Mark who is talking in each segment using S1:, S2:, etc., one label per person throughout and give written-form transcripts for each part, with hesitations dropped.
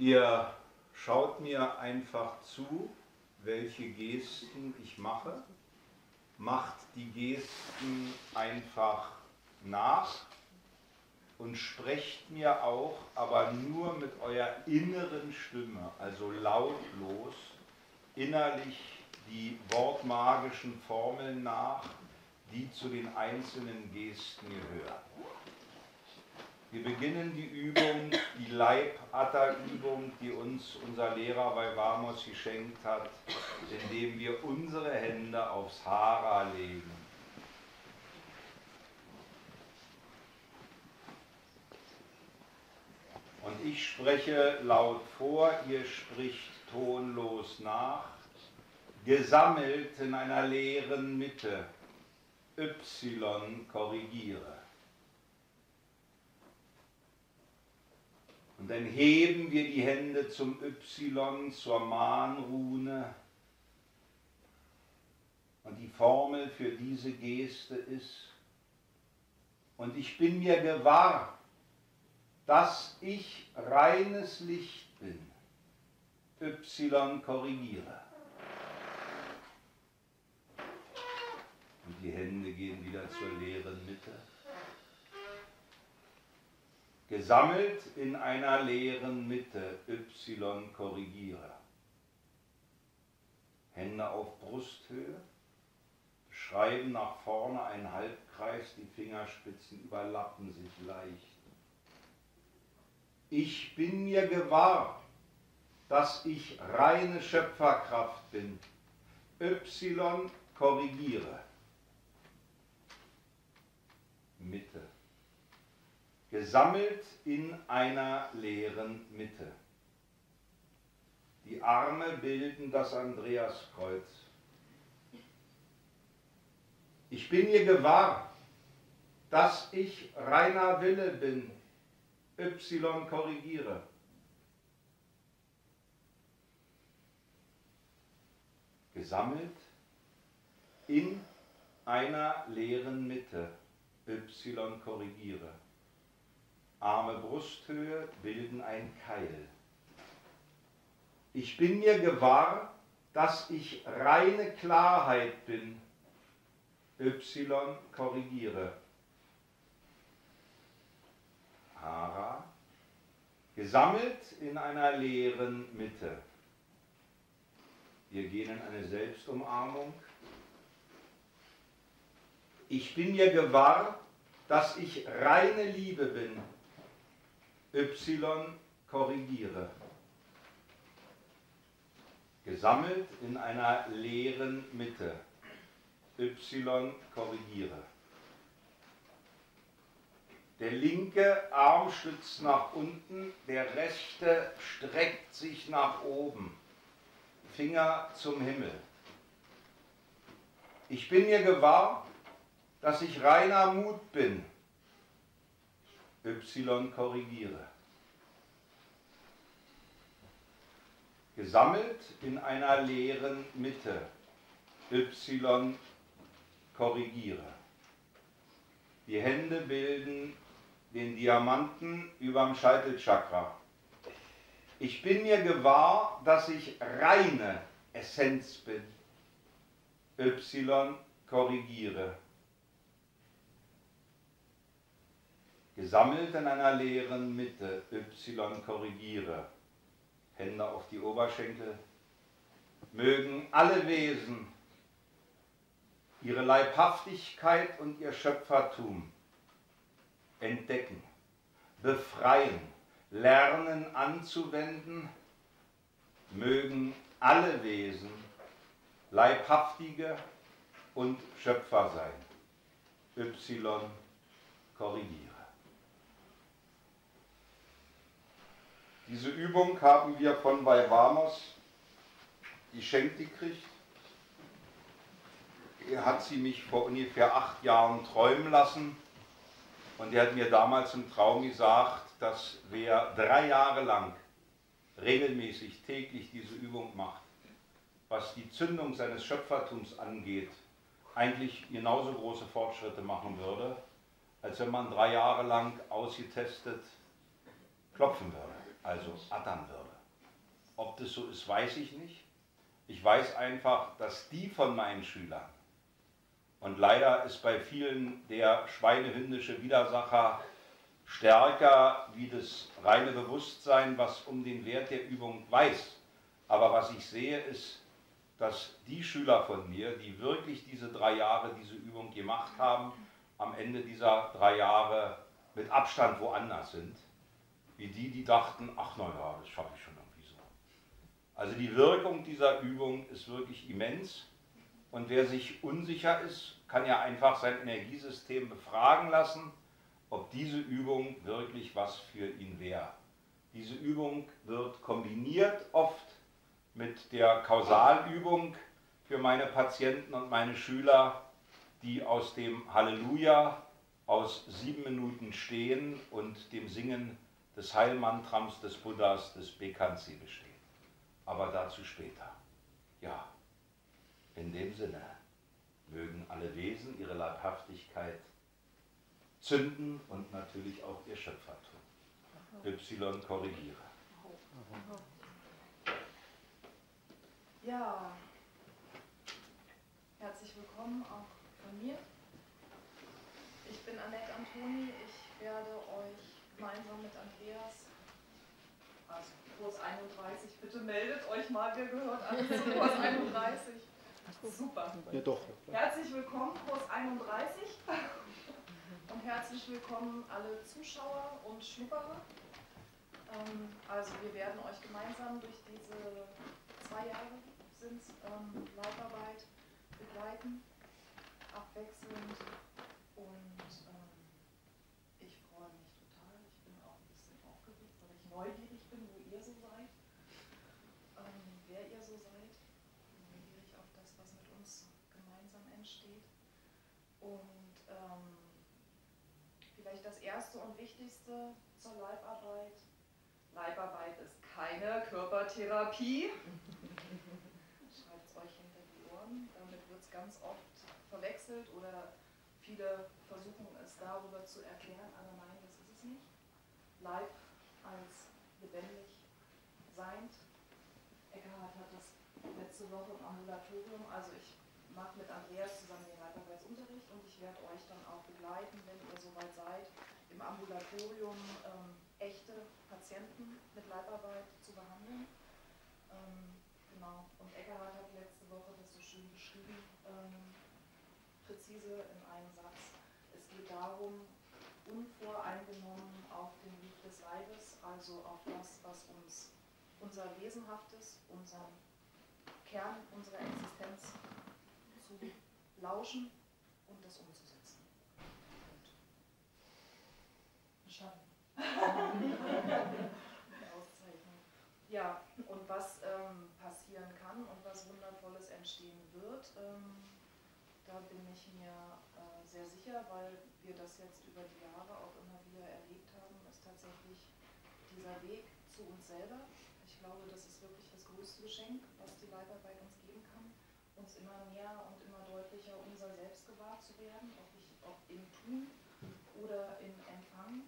S1: Ihr schaut mir einfach zu, welche Gesten ich mache. Macht die Gesten einfach nach und sprecht mir auch, aber nur mit eurer inneren Stimme, also lautlos, innerlich die wortmagischen Formeln nach, die zu den einzelnen Gesten gehören. Wir beginnen die Übung, die Leib-Atta-Übung, die uns unser Lehrer Vaivamos geschenkt hat, indem wir unsere Hände aufs Hara legen. Und ich spreche laut vor, ihr spricht tonlos nach, gesammelt in einer leeren Mitte, Y korrigiere. Und dann heben wir die Hände zum Y, zur Mahnrune. Und die Formel für diese Geste ist, und ich bin mir gewahr, dass ich reines Licht bin, Y korrigiere. Und die Hände gehen wieder zur leeren Mitte. Gesammelt in einer leeren Mitte, Y korrigiere. Hände auf Brusthöhe, beschreiben nach vorne einen Halbkreis, die Fingerspitzen überlappen sich leicht. Ich bin mir gewahr, dass ich reine Schöpferkraft bin, Y korrigiere. Mitte. Gesammelt in einer leeren Mitte. Die Arme bilden das Andreaskreuz. Ich bin mir gewahr, dass ich reiner Wille bin, Y korrigiere. Gesammelt in einer leeren Mitte, Y korrigiere. Arme Brusthöhe bilden ein Keil. Ich bin mir gewahr, dass ich reine Klarheit bin, Y korrigiere. Hara, gesammelt in einer leeren Mitte. Wir gehen in eine Selbstumarmung. Ich bin mir gewahr, dass ich reine Liebe bin, Y korrigiere. Gesammelt in einer leeren Mitte, Y korrigiere. Der linke Arm stützt nach unten, der rechte streckt sich nach oben, Finger zum Himmel. Ich bin mir gewahr, dass ich reiner Mut bin, Y korrigiere. Gesammelt in einer leeren Mitte, Y korrigiere. Die Hände bilden den Diamanten überm Scheitelchakra. Ich bin mir gewahr, dass ich reine Essenz bin, Y korrigiere. Gesammelt in einer leeren Mitte, Y korrigiere. Hände auf die Oberschenkel. Mögen alle Wesen ihre Leibhaftigkeit und ihr Schöpfertum entdecken, befreien, lernen anzuwenden. Mögen alle Wesen Leibhaftige und Schöpfer sein. Y korrigiere. Diese Übung haben wir von Vaivamos geschenkt gekriegt. Er hat sie mich vor ungefähr 8 Jahren träumen lassen und er hat mir damals im Traum gesagt, dass wer 3 Jahre lang regelmäßig täglich diese Übung macht, was die Zündung seines Schöpfertums angeht, eigentlich genauso große Fortschritte machen würde, als wenn man 3 Jahre lang ausgetestet klopfen würde. also attern würde. Ob das so ist, weiß ich nicht. Ich weiß einfach, dass die von meinen Schülern, und leider ist bei vielen der schweinehündische Widersacher stärker wie das reine Bewusstsein, was um den Wert der Übung weiß. Aber was ich sehe, ist, dass die Schüler von mir, die wirklich diese 3 Jahre diese Übung gemacht haben, am Ende dieser 3 Jahre mit Abstand woanders sind, wie die, die dachten, ach naja, das schaffe ich schon irgendwie so. Also die Wirkung dieser Übung ist wirklich immens. Und wer sich unsicher ist, kann ja einfach sein Energiesystem befragen lassen, ob diese Übung wirklich was für ihn wäre. Diese Übung wird kombiniert oft mit der Kausalübung für meine Patienten und meine Schüler, die aus dem Halleluja, aus 7 Minuten Stehen und dem Singen des Heilmantrams des Buddhas, des Bekantsi, bestehen. Aber dazu später. Ja, in dem Sinne mögen alle Wesen ihre Leibhaftigkeit zünden und natürlich auch ihr Schöpfertum. Y korrigiere.
S2: Ja, herzlich willkommen auch von mir. Ich bin Annette Antoni. Ich werde euch gemeinsam mit Andreas, also Kurs 31, bitte meldet euch mal, wer gehört alles zu Kurs 31. Super.
S3: Ja, doch.
S2: Herzlich willkommen, Kurs 31. Und herzlich willkommen alle Zuschauer und Schnupperer. Also wir werden euch gemeinsam durch diese 2 Jahre sind Leibarbeit begleiten, abwechselnd. Und ich freue mich total. Ich bin auch ein bisschen aufgeregt, weil ich neugierig bin, wo ihr so seid, wer ihr so seid. Neugierig auf das, was mit uns gemeinsam entsteht. Und vielleicht das Erste und Wichtigste zur Leibarbeit. Leibarbeit ist keine Körpertherapie. Schreibt es euch hinter die Ohren. Damit wird es ganz oft verwechselt oder viele versuchen es darüber zu erklären, aber nein, das ist es nicht. Leib als lebendig seiend. Eckhard hat das letzte Woche im Ambulatorium, also ich mache mit Andreas zusammen den Leibarbeitsunterricht und ich werde euch dann auch begleiten, wenn ihr soweit seid, im Ambulatorium echte Patienten mit Leibarbeit zu behandeln. Genau. Und Eckhard hat letzte Woche das so schön beschrieben, präzise in einem Satz. Es geht darum, unvoreingenommen auf den Weg des Leibes, also auf das, was uns unser Wesenhaftes, unseren Kern unserer Existenz zu lauschen und das umzusetzen. Und schaffen. Auszeichnung. Ja, und was passieren kann und was Wundervolles entstehen wird, da bin ich mir sehr sicher, weil wir das jetzt über die Jahre auch immer wieder erlebt haben, ist tatsächlich dieser Weg zu uns selber. Ich glaube, das ist wirklich das größte Geschenk, was die Leibarbeit uns geben kann, uns immer mehr und immer deutlicher unser Selbst gewahr zu werden, ob im Tun oder im Empfangen.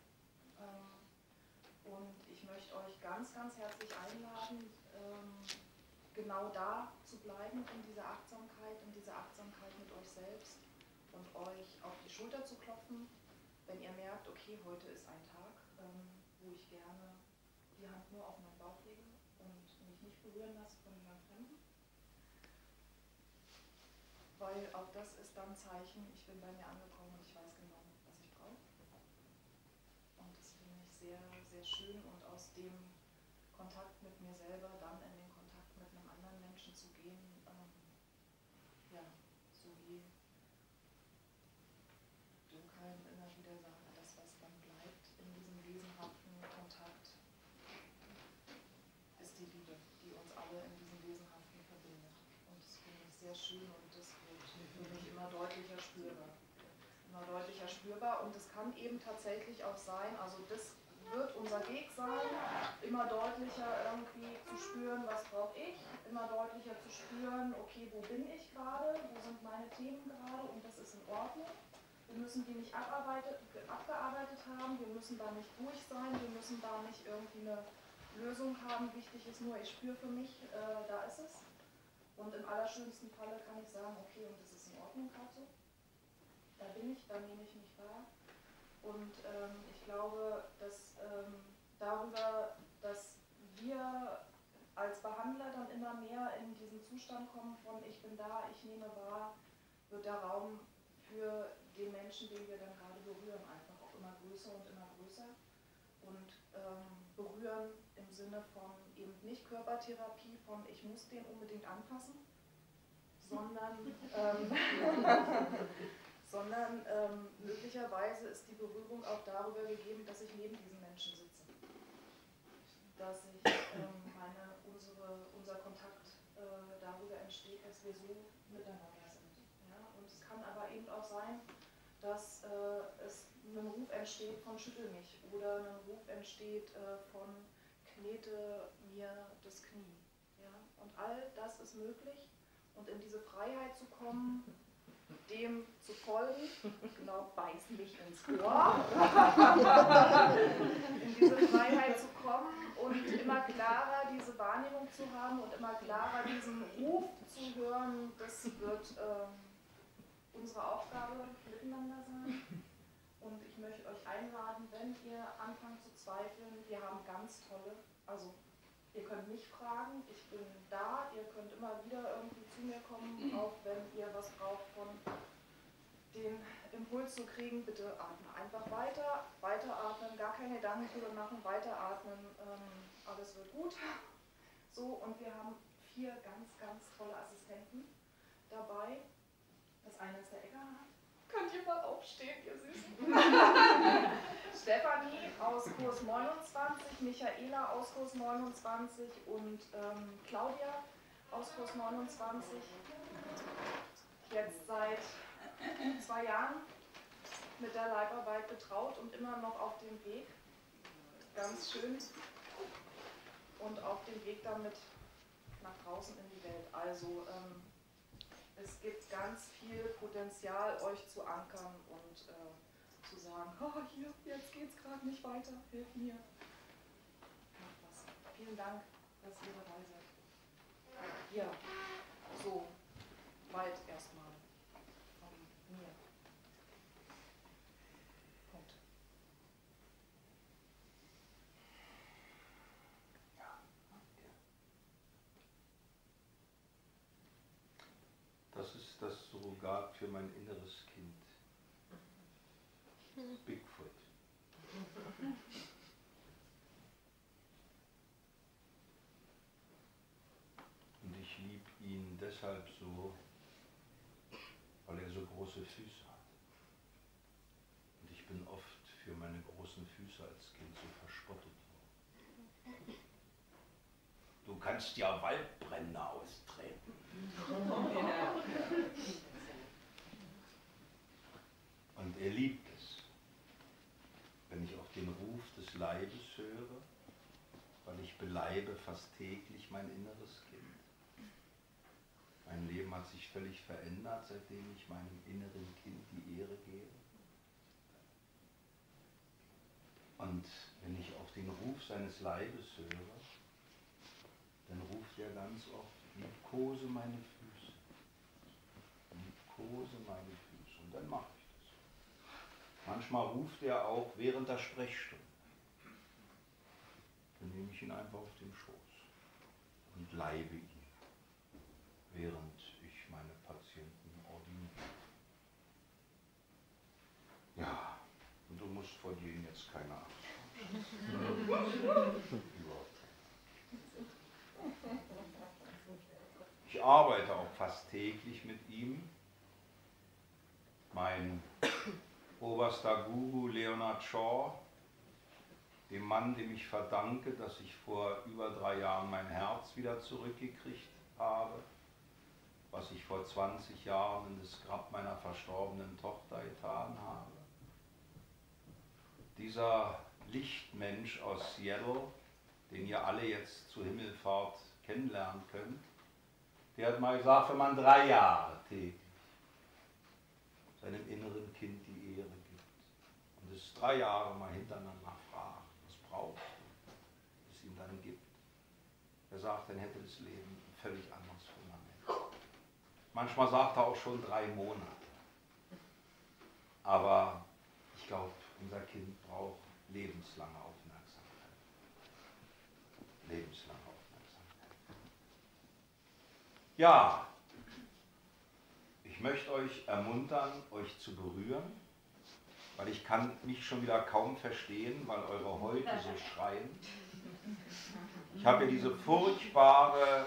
S2: Und ich möchte euch ganz, ganz herzlich einladen, genau da zu bleiben, in dieser Achtsamkeit mit euch selbst und euch auf die Schulter zu klopfen, wenn ihr merkt, okay, heute ist ein Tag, wo ich gerne die Hand nur auf meinen Bauch lege und mich nicht berühren lasse von jemand Fremden. Weil auch das ist dann ein Zeichen, ich bin bei mir angekommen und ich weiß genau, was ich brauche. Und das finde ich sehr, sehr schön und aus dem Kontakt mit mir selber dann in den Kontakt mit einem anderen Menschen zu gehen, ja, so wie Durkheim immer wieder sagt, das, was dann bleibt in diesem wesenhaften Kontakt, ist die Liebe, die uns alle in diesem Wesenhaften verbindet. Und das finde ich sehr schön und das wird für mich immer deutlicher spürbar. Immer deutlicher spürbar und es kann eben tatsächlich auch sein, also das wird unser Weg sein, immer deutlicher irgendwie zu spüren, was brauche ich, immer deutlicher zu spüren, okay, wo bin ich gerade, wo sind meine Themen gerade und das ist in Ordnung. Wir müssen die nicht abgearbeitet haben, wir müssen da nicht durch sein, wir müssen da nicht irgendwie eine Lösung haben. Wichtig ist nur, ich spüre für mich, da ist es. Und im allerschönsten Falle kann ich sagen, okay, und das ist in Ordnung gerade so. Da bin ich, da nehme ich mich wahr. Und ich glaube, dass darüber, dass wir als Behandler dann immer mehr in diesen Zustand kommen von ich bin da, ich nehme wahr, wird der Raum für den Menschen, den wir dann gerade berühren, einfach auch immer größer und immer größer. Und berühren im Sinne von eben nicht Körpertherapie, von ich muss den unbedingt anfassen, sondern, möglicherweise ist die Berührung auch darüber gegeben, dass ich neben diesen Menschen sitze. Dass ich unser Kontakt darüber entsteht, dass wir so miteinander sind. Ja? Und es kann aber eben auch sein, dass es ein Ruf entsteht von schüttel mich oder ein Ruf entsteht von knete mir das Knie. Ja? Und all das ist möglich und in diese Freiheit zu kommen, dem zu folgen, genau, beiß mich ins Ohr, in diese Freiheit zu kommen und immer klarer diese Wahrnehmung zu haben und immer klarer diesen Ruf zu hören, das wird unsere Aufgabe miteinander sein. Und ich möchte euch einladen, wenn ihr anfangt zu zweifeln, wir haben ganz tolle, also ihr könnt mich fragen, ich bin da, ihr könnt immer wieder irgendwie zu mir kommen, auch wenn ihr was braucht von den Impuls zu kriegen, bitte atmen. Einfach weiteratmen, gar keine Gedanken drüber machen, weiteratmen, alles wird gut. So, und wir haben 4 ganz, ganz tolle Assistenten dabei. Das eine ist der Eckhard. Könnt ihr mal aufstehen, ihr Süßen? Stefanie aus Kurs 29, Michaela aus Kurs 29 und Claudia aus Kurs 29. Jetzt seit 2 Jahren mit der Leibarbeit betraut und immer noch auf dem Weg. Ganz schön. Und auf dem Weg damit nach draußen in die Welt. Also es gibt ganz viel Potenzial, euch zu ankern und zu sagen, oh, hier, jetzt geht's gerade nicht weiter, hilf mir. Macht was. Vielen Dank, dass ihr dabei seid. Ja, so weit erstmal von mir. Punkt.
S1: Das ist das Surrogat für mein inneres Kind. Bigfoot. Und ich liebe ihn deshalb so, weil er so große Füße hat. Und ich bin oft für meine großen Füße als Kind so verspottet worden. Du kannst ja Waldbrände austreten. Und er liebt es, wenn ich auf den Ruf des Leibes höre, weil ich beleibe fast täglich mein inneres Kind. Mein Leben hat sich völlig verändert, seitdem ich meinem inneren Kind die Ehre gebe. Und wenn ich auf den Ruf seines Leibes höre, dann ruft er ganz oft, liebkose meine Füße. Liebkose meine Füße. Und dann mache ich das. Manchmal ruft er auch während der Sprechstunde. Dann nehme ich ihn einfach auf den Schoß und leibe ihn, während ich meine Patienten ordiniere. Ja, und du musst vor dir jetzt keine Angst haben. Ich arbeite auch fast täglich mit ihm. Mein oberster Guru Leonard Shaw, dem Mann, dem ich verdanke, dass ich vor über 3 Jahren mein Herz wieder zurückgekriegt habe, was ich vor 20 Jahren in das Grab meiner verstorbenen Tochter getan habe. Dieser Lichtmensch aus Seattle, den ihr alle jetzt zur Himmelfahrt kennenlernen könnt, der hat mal gesagt, wenn man 3 Jahre täglich seinem inneren Kind die Ehre gibt. Und es 3 Jahre mal hintereinander fragt, was brauchst du, es ihm dann gibt. Er sagt, dann hätte das Leben ein völlig anderes Fundament. Manchmal sagt er auch schon 3 Monate. Aber ich glaube, unser Kind braucht lebenslange Aufmerksamkeit. Lebenslange Aufmerksamkeit. Ja, ich möchte euch ermuntern, euch zu berühren, weil ich kann mich schon wieder kaum verstehen, weil eure Häute so schreien. Ich habe ja diese furchtbare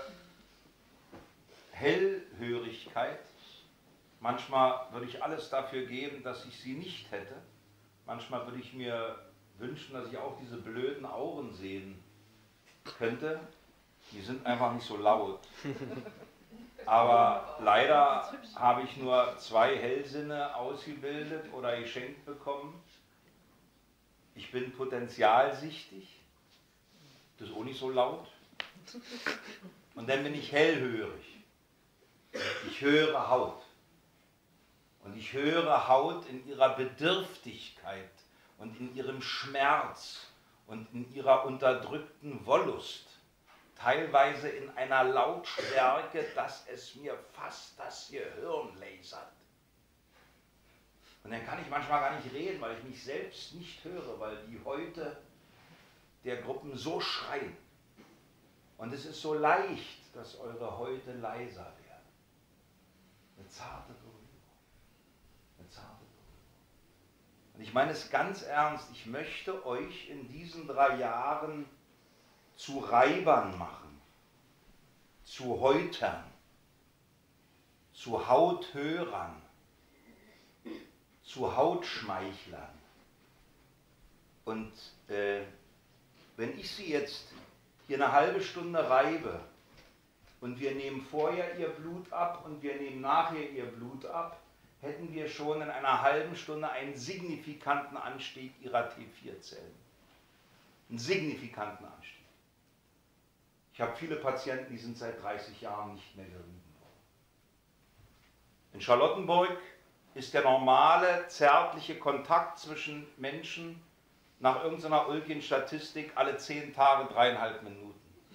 S1: Hellhörigkeit. Manchmal würde ich alles dafür geben, dass ich sie nicht hätte. Manchmal würde ich mir wünschen, dass ich auch diese blöden Augen sehen könnte. Die sind einfach nicht so laut. Aber leider habe ich nur 2 Hellsinne ausgebildet oder geschenkt bekommen. Ich bin potenzialsichtig. Das ist auch nicht so laut. Und dann bin ich hellhörig. Ich höre Haut. Und ich höre Haut in ihrer Bedürftigkeit und in ihrem Schmerz und in ihrer unterdrückten Wollust. Teilweise in einer Lautstärke, dass es mir fast das Gehirn lasert. Und dann kann ich manchmal gar nicht reden, weil ich mich selbst nicht höre, weil die Häute der Gruppen so schreien. Und es ist so leicht, dass eure Häute leiser werden. Eine zarte Berührung. Eine zarte Berührung. Und ich meine es ganz ernst, ich möchte euch in diesen 3 Jahren zu Reibern machen, zu Häutern, zu Hauthörern, zu Hautschmeichlern. Und wenn ich sie jetzt hier eine halbe Stunde reibe und wir nehmen vorher ihr Blut ab und wir nehmen nachher ihr Blut ab, hätten wir schon in einer halben Stunde einen signifikanten Anstieg ihrer T4-Zellen. Einen signifikanten Anstieg. Ich habe viele Patienten, die sind seit 30 Jahren nicht mehr gerieben worden. In Charlottenburg ist der normale zärtliche Kontakt zwischen Menschen nach irgendeiner ulkigen Statistik alle 10 Tage 3,5 Minuten.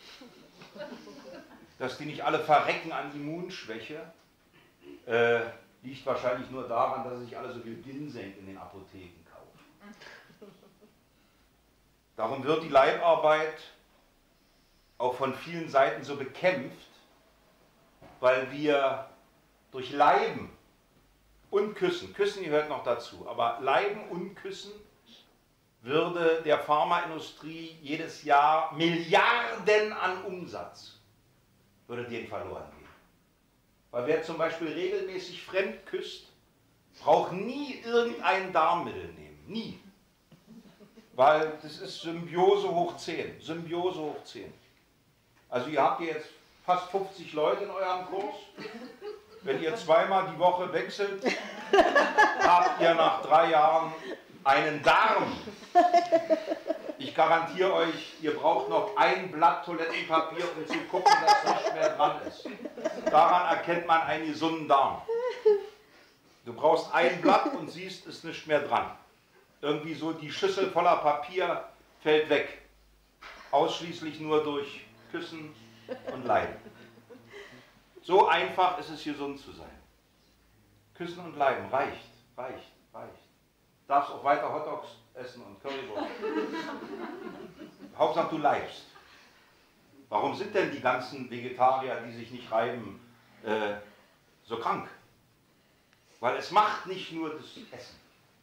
S1: Dass die nicht alle verrecken an Immunschwäche, liegt wahrscheinlich nur daran, dass sich alle so viel Ginseng in den Apotheken kaufen. Darum wird die Leibarbeit auch von vielen Seiten so bekämpft, weil wir durch Leiben und Küssen, Küssen gehört noch dazu, aber Leiben und Küssen würde der Pharmaindustrie jedes Jahr Milliarden an Umsatz, würde denen verloren gehen. Weil wer zum Beispiel regelmäßig fremd küsst, braucht nie irgendein Darmmittel nehmen, nie. Weil das ist Symbiose hoch 10, Symbiose hoch 10. Also ihr habt jetzt fast 50 Leute in eurem Kurs. Wenn ihr 2-mal die Woche wechselt, habt ihr nach 3 Jahren einen Darm. Ich garantiere euch, ihr braucht noch ein Blatt Toilettenpapier, um zu gucken, dass nicht mehr dran ist. Daran erkennt man einen gesunden Darm. Du brauchst ein Blatt und siehst, ist nicht mehr dran. Irgendwie so die Schüssel voller Papier fällt weg. Ausschließlich nur durch Küssen und Leiden. So einfach ist es, gesund zu sein. Küssen und Leiden reicht, reicht, reicht. Darfst auch weiter Hotdogs essen und Currywurst. Hauptsache du leibst. Warum sind denn die ganzen Vegetarier, die sich nicht reiben, so krank? Weil es macht nicht nur das Essen.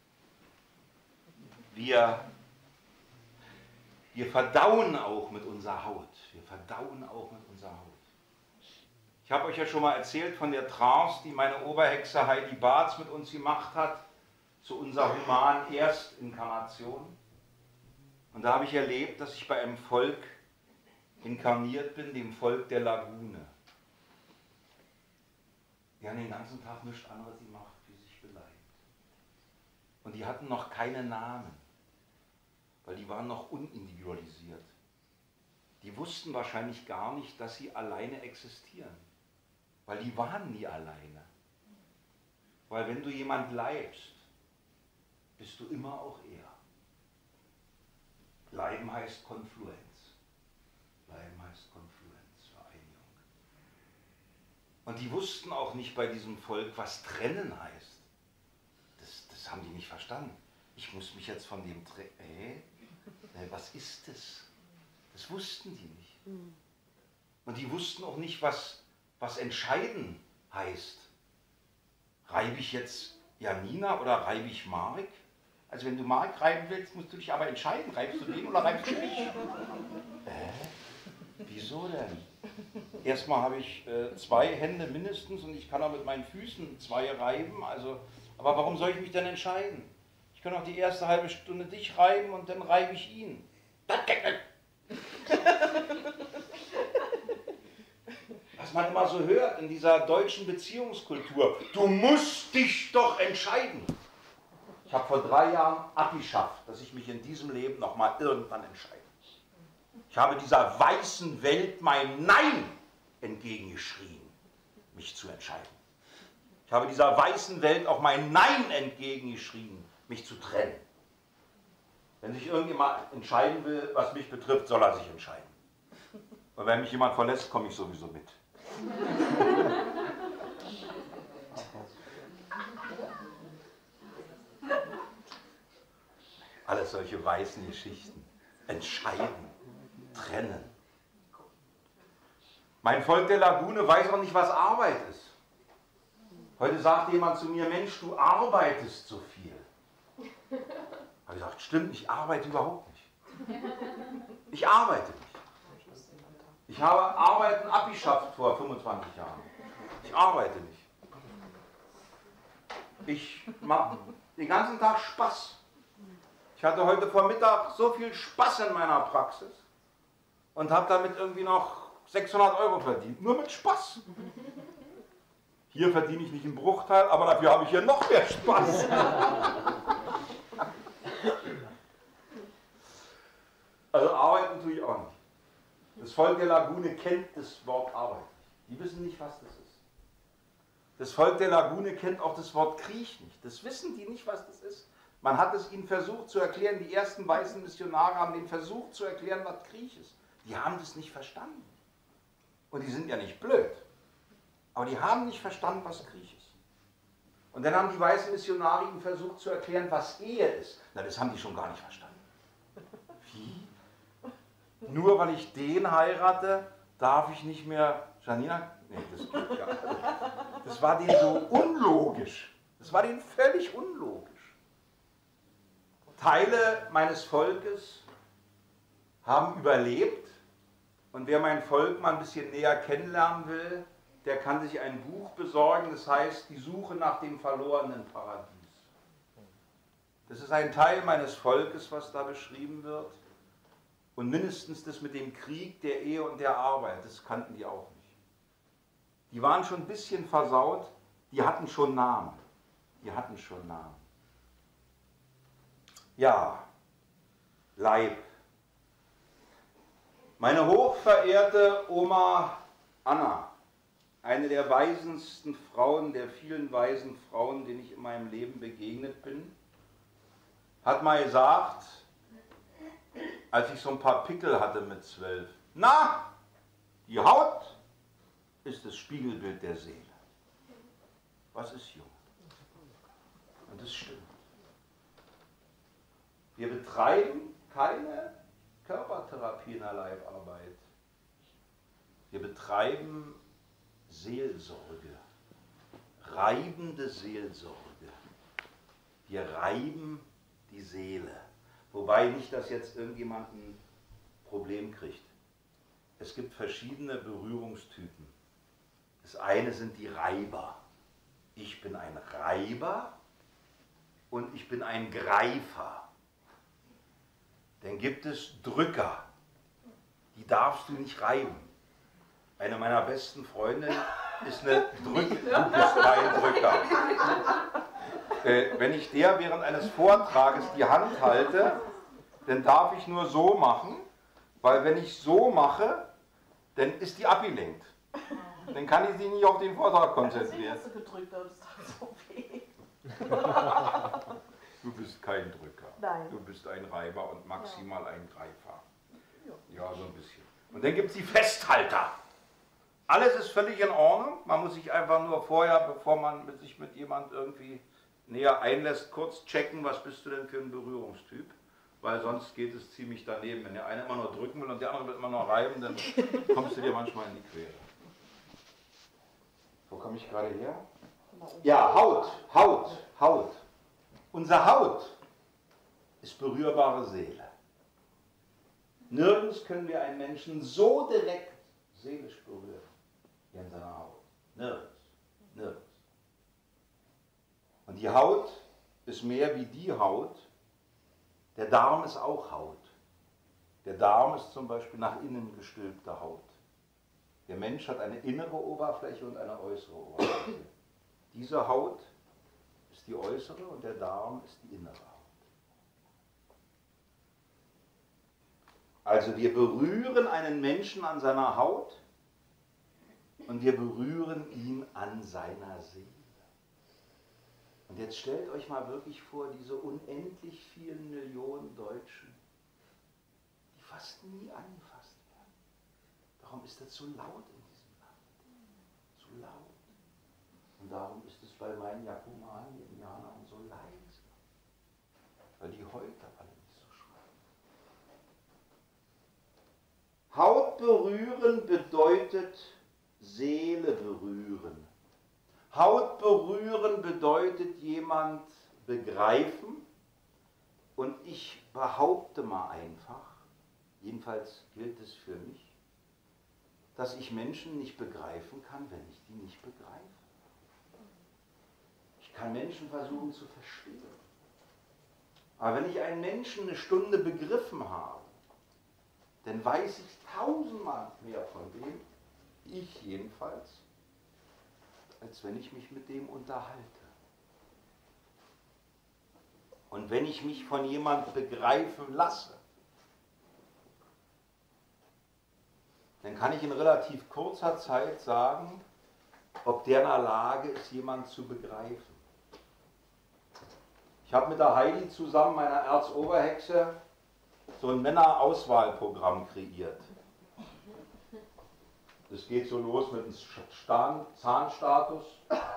S1: Wir verdauen auch mit unserer Haut. Wir verdauen auch mit unserer Haut. Ich habe euch ja schon mal erzählt von der Trance, die meine Oberhexe Heidi Barz mit uns gemacht hat, zu unserer humanen Erstinkarnation. Und da habe ich erlebt, dass ich bei einem Volk inkarniert bin, dem Volk der Lagune. Die haben den ganzen Tag nichts anderes gemacht, wie sich beleidigt. Und die hatten noch keine Namen, weil die waren noch unindividualisiert. Die wussten wahrscheinlich gar nicht, dass sie alleine existieren, weil die waren nie alleine. Weil wenn du jemand leibst, bist du immer auch er. Leiben heißt Konfluenz. Leiben heißt Konfluenz, Vereinigung. Und die wussten auch nicht bei diesem Volk, was trennen heißt. Das haben die nicht verstanden. Ich muss mich jetzt von dem trennen. Was ist das? Das wussten die nicht. Und die wussten auch nicht, was entscheiden heißt. Reibe ich jetzt Janina oder reibe ich Marek? Also wenn du Marek reiben willst, musst du dich aber entscheiden. Reibst du den oder reibst du mich? Wieso denn? Erstmal habe ich 2 Hände mindestens und ich kann auch mit meinen Füßen 2 reiben. Also, aber warum soll ich mich denn entscheiden? Ich kann auch die erste halbe Stunde dich reiben und dann reibe ich ihn. Das geht nicht. Was man immer so hört in dieser deutschen Beziehungskultur. Du musst dich doch entscheiden. Ich habe vor 3 Jahren abgeschafft, dass ich mich in diesem Leben noch mal irgendwann entscheide. Ich habe dieser weißen Welt mein Nein entgegengeschrien, mich zu entscheiden. Ich habe dieser weißen Welt auch mein Nein entgegengeschrien, mich zu trennen. Wenn sich irgendjemand entscheiden will, was mich betrifft, soll er sich entscheiden. Und wenn mich jemand verlässt, komme ich sowieso mit. Alles solche weißen Geschichten. Entscheiden, trennen. Mein Volk der Lagune weiß auch nicht, was Arbeit ist. Heute sagt jemand zu mir, Mensch, du arbeitest so viel. Ich habe gesagt, stimmt, ich arbeite überhaupt nicht. Ich arbeite nicht. Ich habe Arbeiten abgeschafft vor 25 Jahren. Ich arbeite nicht. Ich mache den ganzen Tag Spaß. Ich hatte heute Vormittag so viel Spaß in meiner Praxis und habe damit irgendwie noch 600 € verdient. Nur mit Spaß. Hier verdiene ich nicht einen Bruchteil, aber dafür habe ich hier noch mehr Spaß. Also arbeiten tue ich auch nicht. Das Volk der Lagune kennt das Wort Arbeit nicht. Die wissen nicht, was das ist. Das Volk der Lagune kennt auch das Wort Krieg nicht. Das wissen die nicht, was das ist. Man hat es ihnen versucht zu erklären, die ersten weißen Missionare haben den versucht zu erklären, was Krieg ist. Die haben das nicht verstanden. Und die sind ja nicht blöd. Aber die haben nicht verstanden, was Krieg ist. Und dann haben die weißen Missionare ihnen versucht zu erklären, was Ehe ist. Na, das haben die schon gar nicht verstanden. Wie? Nur weil ich den heirate, darf ich nicht mehr Janina? Nee, das geht gar nicht. Das war denen so unlogisch. Das war denen völlig unlogisch. Teile meines Volkes haben überlebt und wer mein Volk mal ein bisschen näher kennenlernen will, der kann sich ein Buch besorgen, das heißt Die Suche nach dem verlorenen Paradies. Das ist ein Teil meines Volkes, was da beschrieben wird. Und mindestens das mit dem Krieg, der Ehe und der Arbeit, das kannten die auch nicht. Die waren schon ein bisschen versaut, die hatten schon Namen. Die hatten schon Namen. Ja, Leib. Meine hochverehrte Oma Anna, eine der weisensten Frauen, der vielen weisen Frauen, denen ich in meinem Leben begegnet bin, hat mal gesagt, als ich so ein paar Pickel hatte mit 12, na, die Haut ist das Spiegelbild der Seele. Was ist jung? Und das stimmt. Wir betreiben keine Körpertherapie in der Leibarbeit. Wir betreiben Seelsorge, reibende Seelsorge. Wir reiben die Seele. Wobei nicht, dass jetzt irgendjemand ein Problem kriegt. Es gibt verschiedene Berührungstypen. Das eine sind die Reiber. Ich bin ein Reiber und ich bin ein Greifer. Dann gibt es Drücker, die darfst du nicht reiben. Eine meiner besten Freundinnen ist eine Beindrücker. Wenn ich der während eines Vortrages die Hand halte, dann darf ich nur so machen, weil wenn ich so mache, dann ist die abgelenkt. Dann kann ich sie nicht auf den Vortrag konzentrieren.
S3: Hast du gedrückt, aber das tat so weh.
S1: Du bist kein Drücker.
S3: Nein.
S1: Du bist ein Reiber und maximal ein Greifer. Ja, so ein bisschen. Und dann gibt es die Festhalter. Alles ist völlig in Ordnung. Man muss sich einfach nur vorher, bevor man sich mit jemand irgendwie näher einlässt, kurz checken, was bist du denn für ein Berührungstyp. Weil sonst geht es ziemlich daneben. Wenn der eine immer nur drücken will und der andere will immer nur reiben, dann kommst du dir manchmal in die Quere. Wo komme ich gerade her? Ja, Haut. Unsere Haut ist berührbare Seele. Nirgends können wir einen Menschen so direkt seelisch berühren wie in seiner Haut. Nirgends. Und die Haut ist mehr wie die Haut. Der Darm ist auch Haut. Der Darm ist zum Beispiel nach innen gestülpte Haut. Der Mensch hat eine innere Oberfläche und eine äußere Oberfläche. Diese Haut ist die äußere und der Darm ist die innere Haut. Also wir berühren einen Menschen an seiner Haut und wir berühren ihn an seiner Seele. Und jetzt stellt euch mal wirklich vor, diese unendlich vielen Millionen Deutschen, die fast nie angefasst werden. Warum ist das so laut in diesem Land? So laut. Und darum ist es bei meinen Yakumani-Indianern so leise. Weil die heute alle nicht so schreien. Haut berühren bedeutet Seele berühren. Haut berühren bedeutet jemand begreifen. Und ich behaupte mal einfach, jedenfalls gilt es für mich, dass ich Menschen nicht begreifen kann, wenn ich die nicht begreife. Ich kann Menschen versuchen zu verstehen. Aber wenn ich einen Menschen eine Stunde begriffen habe, dann weiß ich tausendmal mehr von dem, ich jedenfalls, als wenn ich mich mit dem unterhalte. Und wenn ich mich von jemandem begreifen lasse, dann kann ich in relativ kurzer Zeit sagen, ob der in der Lage ist, jemanden zu begreifen. Ich habe mit der Heidi zusammen, meiner Erzoberhexe, so ein Männerauswahlprogramm kreiert. Das geht so los mit dem Zahnstatus.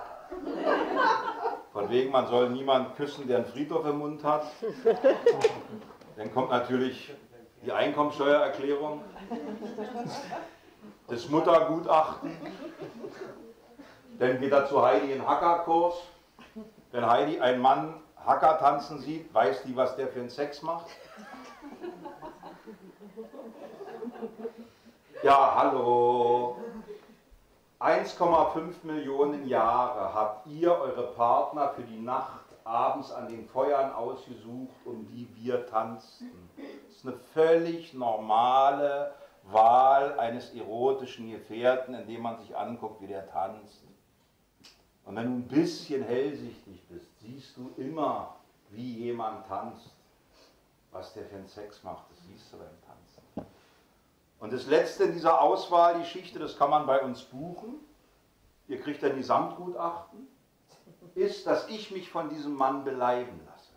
S1: Von wegen, man soll niemanden küssen, der einen Friedhof im Mund hat. Dann kommt natürlich die Einkommensteuererklärung, das Muttergutachten. Dann geht er zu Heidi in den Hackerkurs. Wenn Heidi einen Mann Hacker tanzen sieht, weiß die, was der für einen Sex macht. Ja, hallo. 1,5 Millionen Jahre habt ihr eure Partner für die Nacht abends an den Feuern ausgesucht, um die wir tanzten. Das ist eine völlig normale Wahl eines erotischen Gefährten, indem man sich anguckt, wie der tanzt. Und wenn du ein bisschen hellsichtig bist, siehst du immer, wie jemand tanzt. Was der für einen Sex macht, das siehst du beim Tanzen. Und das Letzte in dieser Auswahlgeschichte, das kann man bei uns buchen, ihr kriegt dann die Samtgutachten, ist, dass ich mich von diesem Mann beleiben lasse.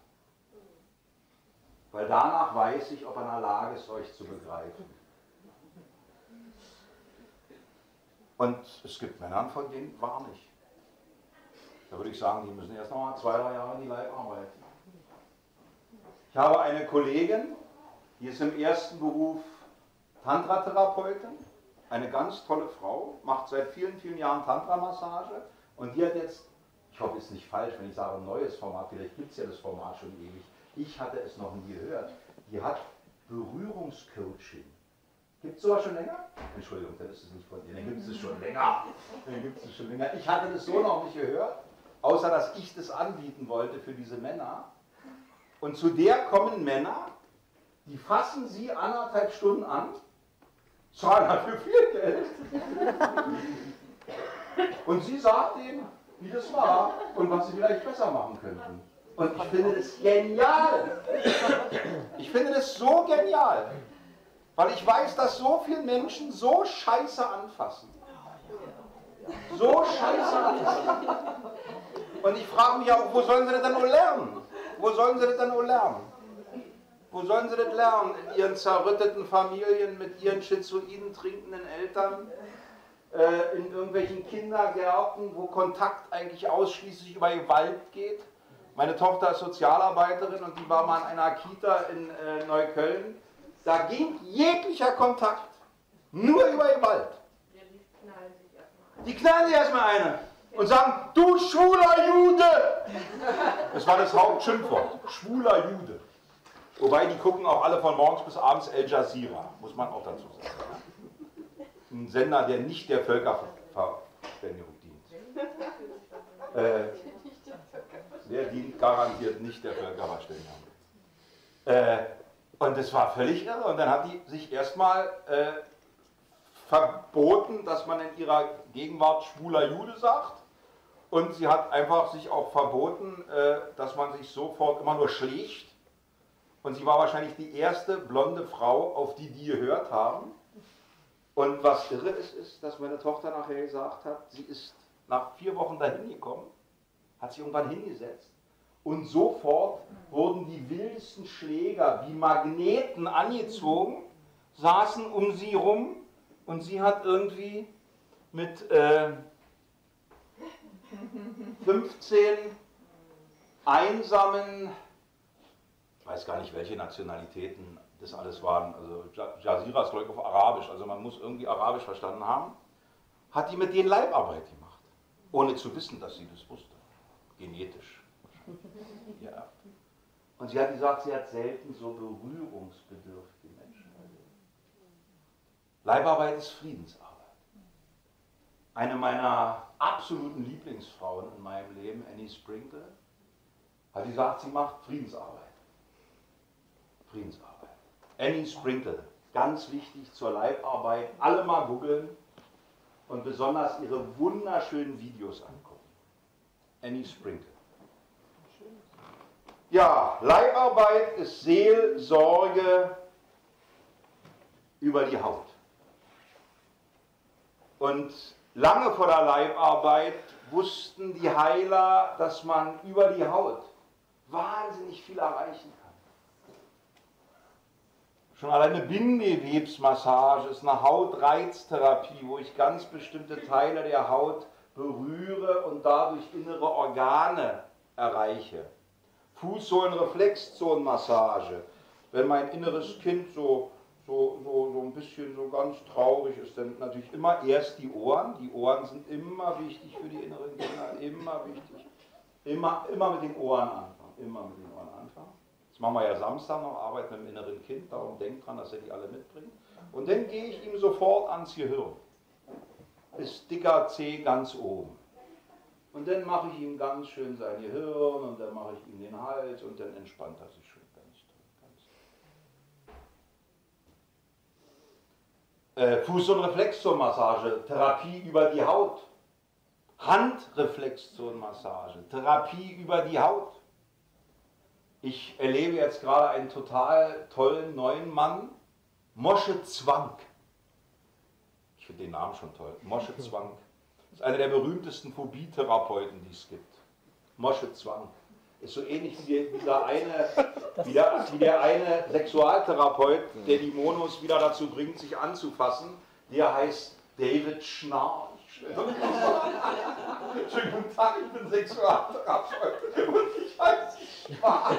S1: Weil danach weiß ich, ob er in der Lage ist, euch zu begreifen. Und es gibt Männer, von denen war nicht. Da würde ich sagen, die müssen erst noch mal 2, 3 Jahre in die Leibarbeit. Ich habe eine Kollegin, die ist im ersten Beruf Tantra-Therapeutin, eine ganz tolle Frau, macht seit vielen, vielen Jahren Tantra-Massage und die hat jetzt, ich hoffe, es ist nicht falsch, wenn ich sage ein neues Format, vielleicht gibt es ja das Format schon ewig, ich hatte es noch nie gehört, die hat Berührungscoaching. Gibt es sowas schon länger? Entschuldigung, dann ist es nicht von dir, dann gibt es schon länger. Ich hatte das so noch nicht gehört, außer dass ich das anbieten wollte für diese Männer. Und zu der kommen Männer, die fassen sie 1,5 Stunden an, zahlen dafür viel Geld. Und sie sagt ihnen, wie das war und was sie vielleicht besser machen könnten. Und ich finde das genial. Ich finde das so genial. Weil ich weiß, dass so viele Menschen so scheiße anfassen. So scheiße anfassen. Und ich frage mich auch, wo sollen sie das denn noch lernen? Wo sollen sie das denn noch lernen? Wo sollen sie das lernen? In ihren zerrütteten Familien mit ihren schizoiden trinkenden Eltern? In irgendwelchen Kindergärten, wo Kontakt eigentlich ausschließlich über Gewalt geht? Meine Tochter ist Sozialarbeiterin und die war mal in einer Kita in Neukölln. Da ging jeglicher Kontakt nur über Gewalt. Die knallen sich erstmal eine und sagen, du schwuler Jude! Das war das Hauptschimpfwort, schwuler Jude. Wobei, die gucken auch alle von morgens bis abends Al Jazeera, muss man auch dazu sagen. Ein Sender, der nicht der Völkerverständigung dient. Der dient garantiert nicht der Völkerverständigung. Und das war völlig irre. Und dann hat die sich erstmal verboten, dass man in ihrer Gegenwart schwuler Jude sagt. Und sie hat einfach sich auch verboten, dass man sich sofort immer nur schlägt. Und sie war wahrscheinlich die erste blonde Frau, auf die die gehört haben. Und was irre ist, ist, dass meine Tochter nachher gesagt hat, sie ist nach 4 Wochen dahin gekommen, hat sich irgendwann hingesetzt und sofort wurden die wildesten Schläger wie Magneten angezogen, saßen um sie rum und sie hat irgendwie mit 15 einsamen, ich weiß gar nicht, welche Nationalitäten das alles waren, also Jazeera ist, glaube ich, auf Arabisch, also man muss irgendwie Arabisch verstanden haben, hat die mit denen Leibarbeit gemacht, ohne zu wissen, dass sie das wusste, genetisch. Ja. Und sie hat gesagt, sie hat selten so berührungsbedürftige Menschen erlebt. Leibarbeit ist Friedensarbeit. Eine meiner absoluten Lieblingsfrauen in meinem Leben, Annie Sprinkle, hat gesagt, sie macht Friedensarbeit. Friedensarbeit. Annie Sprinkle, ganz wichtig zur Leibarbeit, alle mal googeln und besonders ihre wunderschönen Videos angucken. Annie Sprinkle. Ja, Leibarbeit ist Seelsorge über die Haut. Und lange vor der Leibarbeit wussten die Heiler, dass man über die Haut wahnsinnig viel erreichen kann. Schon alleine Bindegewebsmassage ist eine Hautreiztherapie, wo ich ganz bestimmte Teile der Haut berühre und dadurch innere Organe erreiche. Fußsohlenreflexzonenmassage, wenn mein inneres Kind so ein bisschen so ganz traurig ist, dann natürlich immer erst die Ohren. Die Ohren sind immer wichtig für die inneren Kinder, immer wichtig. Immer mit den Ohren anfangen, immer mit den Ohren anfangen. Das machen wir ja Samstag noch, Arbeit mit dem inneren Kind, darum denkt dran, dass er die alle mitbringt. Und dann gehe ich ihm sofort ans Gehirn. Ist dicker C ganz oben. Und dann mache ich ihm ganz schön sein Gehirn und dann mache ich ihm den Hals und dann entspannt er sich schön ganz toll. Fuß- und Reflexzonenmassage, Therapie über die Haut. Handreflexzonenmassage, Therapie über die Haut. Ich erlebe jetzt gerade einen total tollen neuen Mann, Moshe Zwank. Ich finde den Namen schon toll, Moshe Zwank. Das ist einer der berühmtesten Phobie-Therapeuten, die es gibt. Moshe Zwank. Ist so ähnlich wie der eine Sexualtherapeut, der die Monos wieder dazu bringt, sich anzufassen. Der heißt David Schnarch. Schönen guten Tag, ich bin Sexualtherapeut und ich heiße Schnarch.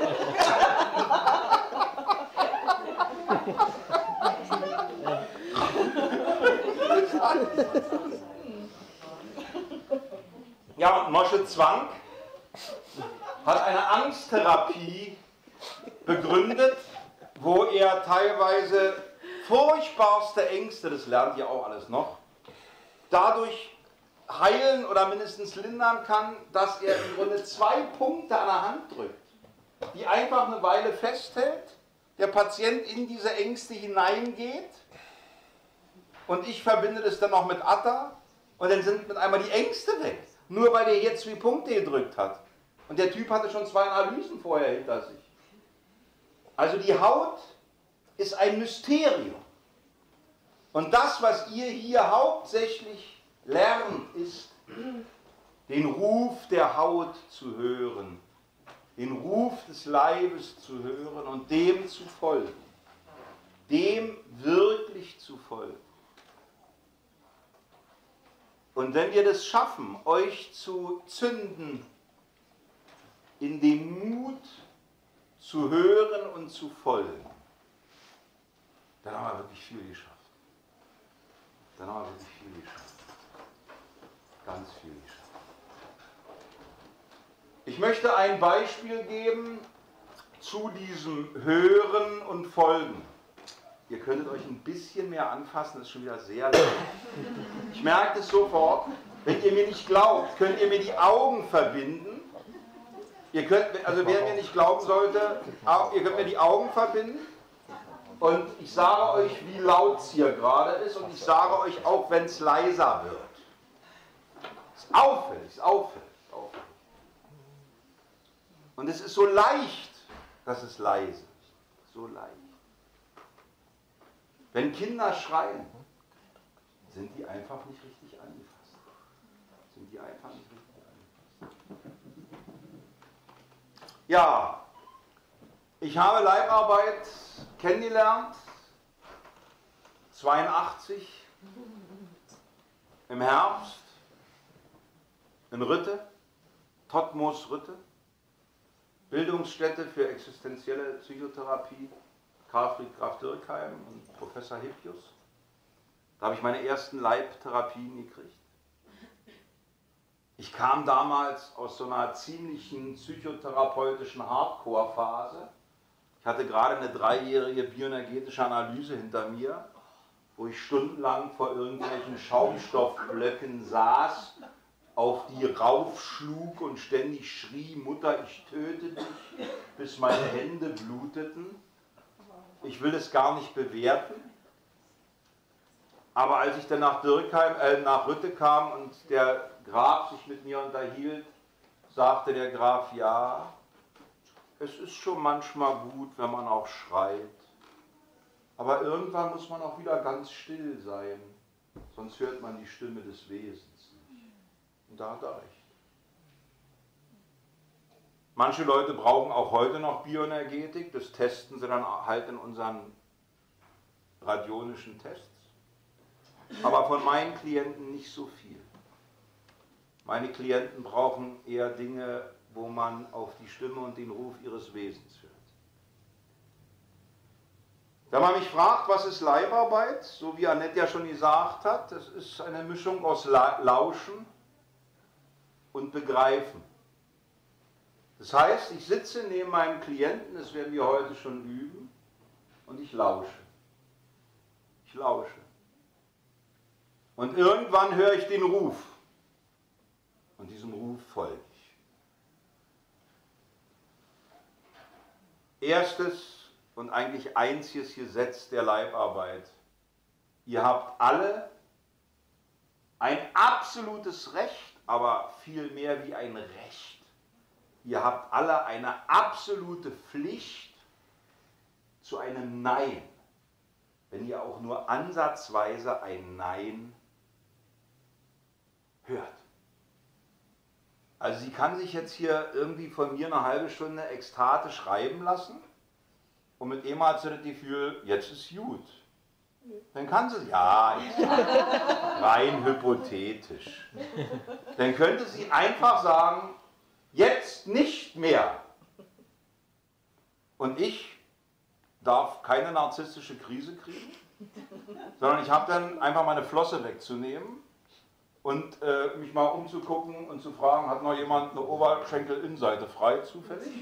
S1: Ja, und Moshe Zwank hat eine Angsttherapie begründet, wo er teilweise furchtbarste Ängste, das lernt ihr auch alles noch, dadurch heilen oder mindestens lindern kann, dass er im Grunde 2 Punkte an der Hand drückt, die einfach eine Weile festhält, der Patient in diese Ängste hineingeht und ich verbinde das dann noch mit Atta und dann sind mit einmal die Ängste weg, nur weil er hier 2 Punkte gedrückt hat. Und der Typ hatte schon 2 Analysen vorher hinter sich. Also die Haut ist ein Mysterium. Und das, was ihr hier hauptsächlich lernt, ist, den Ruf der Haut zu hören, den Ruf des Leibes zu hören und dem zu folgen, dem wirklich zu folgen. Und wenn wir das schaffen, euch zu zünden, in dem Mut zu hören und zu folgen, dann haben wir wirklich viel geschafft. Dann haben wir wirklich viel geschafft. Ganz viel geschafft. Ich möchte ein Beispiel geben zu diesem Hören und Folgen. Ihr könntet euch ein bisschen mehr anfassen, das ist schon wieder sehr leicht. Ich merke es sofort. Wenn ihr mir nicht glaubt, könnt ihr mir die Augen verbinden. Ihr könnt, also wer mir nicht glauben sollte, ihr könnt mir die Augen verbinden. Und ich sage euch, wie laut es hier gerade ist. Und ich sage euch auch, wenn es leiser wird. Es ist auffällig, es ist auffällig. Und es ist so leicht, dass es leise ist. So leicht. Wenn Kinder schreien, sind die einfach nicht richtig angefasst. Sind die einfach nicht richtig angefasst. Ja, ich habe Leibarbeit kennengelernt, 82, im Herbst, in Rütte, Todtmoos Rütte, Bildungsstätte für existenzielle Psychotherapie, Karl Friedrich Graf Dürkheim und Professor Hippius. Da habe ich meine ersten Leibtherapien gekriegt. Ich kam damals aus so einer ziemlichen psychotherapeutischen Hardcore-Phase. Ich hatte gerade eine 3-jährige bioenergetische Analyse hinter mir, wo ich stundenlang vor irgendwelchen Schaumstoffblöcken saß, auf die raufschlug und ständig schrie, Mutter, ich töte dich, bis meine Hände bluteten. Ich will es gar nicht bewerten. Aber als ich dann nach Rütte kam und der Graf sich mit mir unterhielt, sagte der Graf, ja, es ist schon manchmal gut, wenn man auch schreit. Aber irgendwann muss man auch wieder ganz still sein, sonst hört man die Stimme des Wesens nicht. Und da hat er recht. Manche Leute brauchen auch heute noch Bioenergetik, das testen sie dann halt in unseren radionischen Tests. Aber von meinen Klienten nicht so viel. Meine Klienten brauchen eher Dinge, wo man auf die Stimme und den Ruf ihres Wesens hört. Wenn man mich fragt, was ist Leibarbeit, so wie Annette ja schon gesagt hat, das ist eine Mischung aus Lauschen und Begreifen. Das heißt, ich sitze neben meinem Klienten, das werden wir heute schon üben, und ich lausche. Ich lausche. Und irgendwann höre ich den Ruf. Und diesem Ruf folge ich. Erstes und eigentlich einziges Gesetz der Leibarbeit. Ihr habt alle ein absolutes Recht, aber viel mehr wie ein Recht. Ihr habt alle eine absolute Pflicht zu einem Nein. Wenn ihr auch nur ansatzweise ein Nein hört. Also sie kann sich jetzt hier irgendwie von mir eine halbe Stunde ekstatisch schreiben lassen und mit ihm hat sie das Gefühl, jetzt ist gut. Dann kann sie, ja, rein hypothetisch. Dann könnte sie einfach sagen, jetzt nicht mehr. Und ich darf keine narzisstische Krise kriegen, sondern ich habe dann einfach meine Flosse wegzunehmen und mich mal umzugucken und zu fragen, hat noch jemand eine Oberschenkelinnenseite frei zufällig?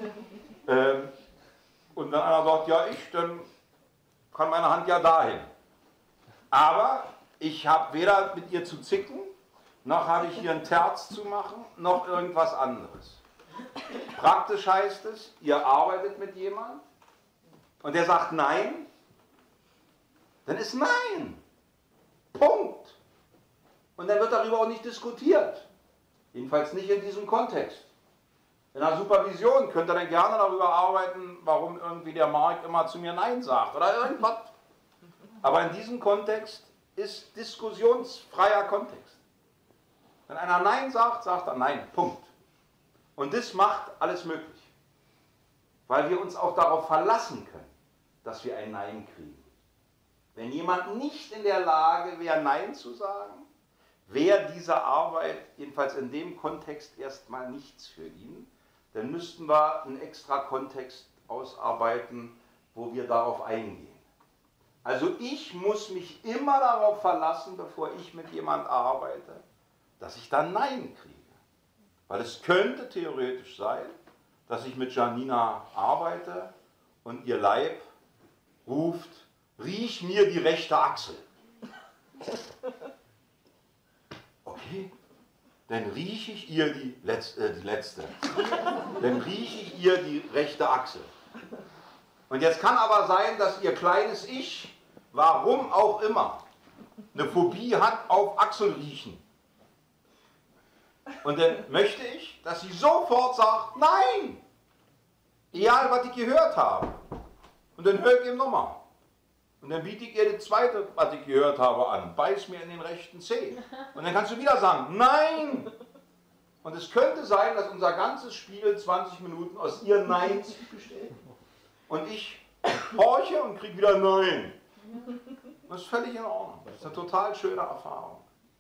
S1: Und dann einer sagt, ja ich, dann kann meine Hand ja dahin. Aber ich habe weder mit ihr zu zicken, noch habe ich hier ein Terz zu machen, noch irgendwas anderes. Praktisch heißt es, ihr arbeitet mit jemandem und der sagt Nein, dann ist Nein. Punkt. Und dann wird darüber auch nicht diskutiert. Jedenfalls nicht in diesem Kontext. In einer Supervision könnt ihr dann gerne darüber arbeiten, warum irgendwie der Markt immer zu mir Nein sagt oder irgendwas. Aber in diesem Kontext ist diskussionsfreier Kontext. Wenn einer Nein sagt, sagt er Nein, Punkt. Und das macht alles möglich, weil wir uns auch darauf verlassen können, dass wir ein Nein kriegen. Wenn jemand nicht in der Lage wäre, Nein zu sagen, wäre diese Arbeit, jedenfalls in dem Kontext, erstmal nichts für ihn. Dann müssten wir einen extra Kontext ausarbeiten, wo wir darauf eingehen. Also ich muss mich immer darauf verlassen, bevor ich mit jemand arbeite, dass ich dann Nein kriege. Weil es könnte theoretisch sein, dass ich mit Janina arbeite und ihr Leib ruft, riech mir die rechte Achsel. Okay, dann rieche ich ihr die letzte. Dann rieche ich ihr die rechte Achsel. Und jetzt kann aber sein, dass ihr kleines Ich, warum auch immer, eine Phobie hat auf Achselriechen. Und dann möchte ich, dass sie sofort sagt, nein, egal was ich gehört habe. Und dann höre ich ihm nochmal. Und dann biete ich ihr das zweite, was ich gehört habe, an. Beiß mir in den rechten Zeh. Und dann kannst du wieder sagen, nein. Und es könnte sein, dass unser ganzes Spiel 20 Minuten aus ihr Neins besteht. Und ich horche und kriege wieder Nein. Das ist völlig in Ordnung. Das ist eine total schöne Erfahrung.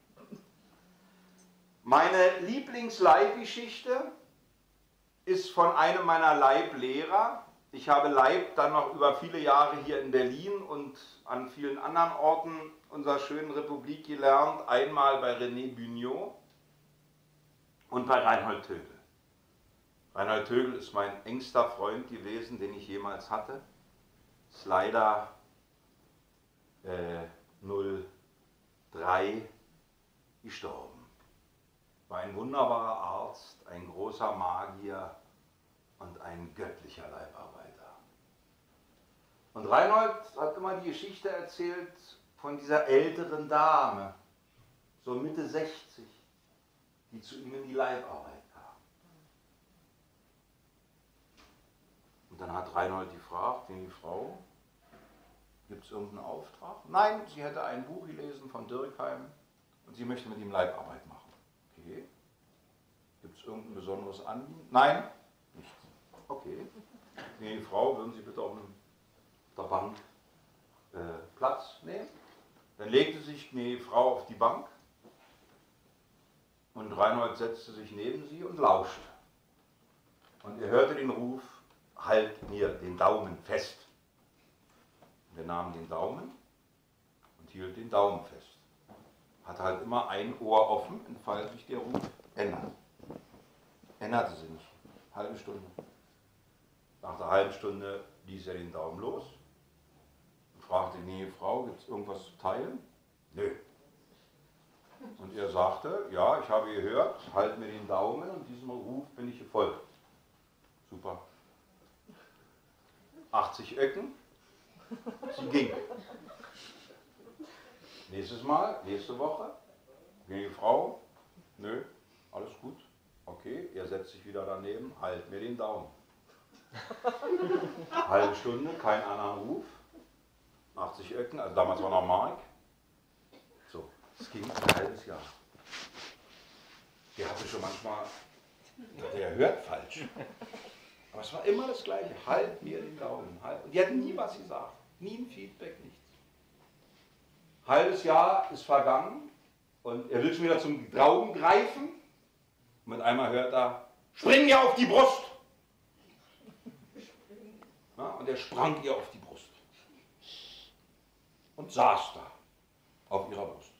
S1: Meine Lieblingsleibgeschichte ist von einem meiner Leiblehrer. Ich habe Leib dann noch über viele Jahre hier in Berlin und an vielen anderen Orten unserer schönen Republik gelernt. Einmal bei René Bugnot und bei Reinhold Tögel. Reinhold Tögel ist mein engster Freund gewesen, den ich jemals hatte. Ist leider 03 gestorben. War ein wunderbarer Arzt, ein großer Magier und ein göttlicher Leibarbeiter. Und Reinhold hat immer die Geschichte erzählt von dieser älteren Dame, so Mitte 60, die zu ihm in die Leibarbeit kam. Und dann hat Reinhold gefragt, die Frau, gibt es irgendeinen Auftrag? Nein, sie hätte ein Buch gelesen von Dürkheim und sie möchte mit ihm Leibarbeit machen. Okay. Gibt es irgendein besonderes Anliegen? Nein, nichts. Okay. Nee, Frau, würden Sie bitte auf der Bank Platz nehmen? Dann legte sich die Frau auf die Bank und Reinhold setzte sich neben sie und lauschte. Und er hörte den Ruf, halt mir den Daumen fest. Und er nahm den Daumen und hielt den Daumen fest. Hatte halt immer ein Ohr offen, falls sich der Ruf ändert. Änderte sich nicht. Halbe Stunde. Nach der halben Stunde ließ er den Daumen los und fragte die Frau, gibt es irgendwas zu teilen? Nö. Und er sagte, ja, ich habe gehört, halt mir den Daumen und diesem Ruf bin ich gefolgt. Super. 80 Öcken, sie ging. Nächstes Mal, nächste Woche, die Frau, nö, alles gut, okay, er setzt sich wieder daneben, halt mir den Daumen. Halbe Stunde, kein anderer Ruf, 80 Öcken, also damals war noch Mark. So, es ging ein halbes Jahr. Der hatte schon manchmal, der hört falsch. Aber es war immer das Gleiche, halt mir den Daumen, halt. Und die hatten nie was gesagt, nie ein Feedback, nichts. Halbes Jahr ist vergangen und er will schon wieder zum Daumen greifen. Und mit einmal hört er, spring mir auf die Brust. Ja, und er sprang ihr auf die Brust. Und saß da, auf ihrer Brust.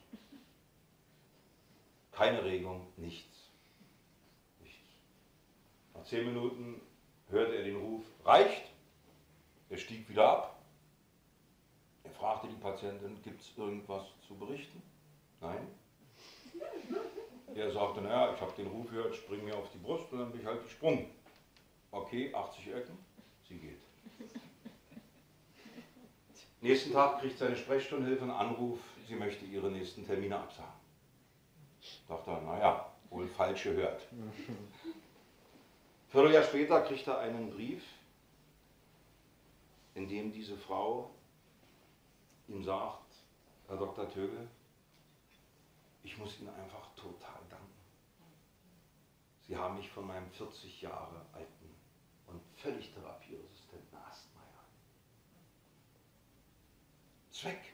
S1: Keine Regung, nichts. Nichts. Nach 10 Minuten hörte er den Ruf, reicht. Er stieg wieder ab. Er fragte die Patientin, gibt es irgendwas zu berichten? Nein. Er sagte, naja, ich habe den Ruf gehört, spring mir auf die Brust und dann bin ich halt gesprungen. Okay, 80 Öcken, sie geht. Nächsten Tag kriegt seine Sprechstundenhilfe einen Anruf, sie möchte ihre nächsten Termine absagen. Dachte er, naja, wohl falsch gehört. Vierteljahr später kriegt er einen Brief, in dem diese Frau ihm sagt, Herr Dr. Tögel, ich muss Ihnen einfach total danken. Sie haben mich von meinem 40 Jahre alten und völlig therapieresistenten Asthma gehalten. Ist weg.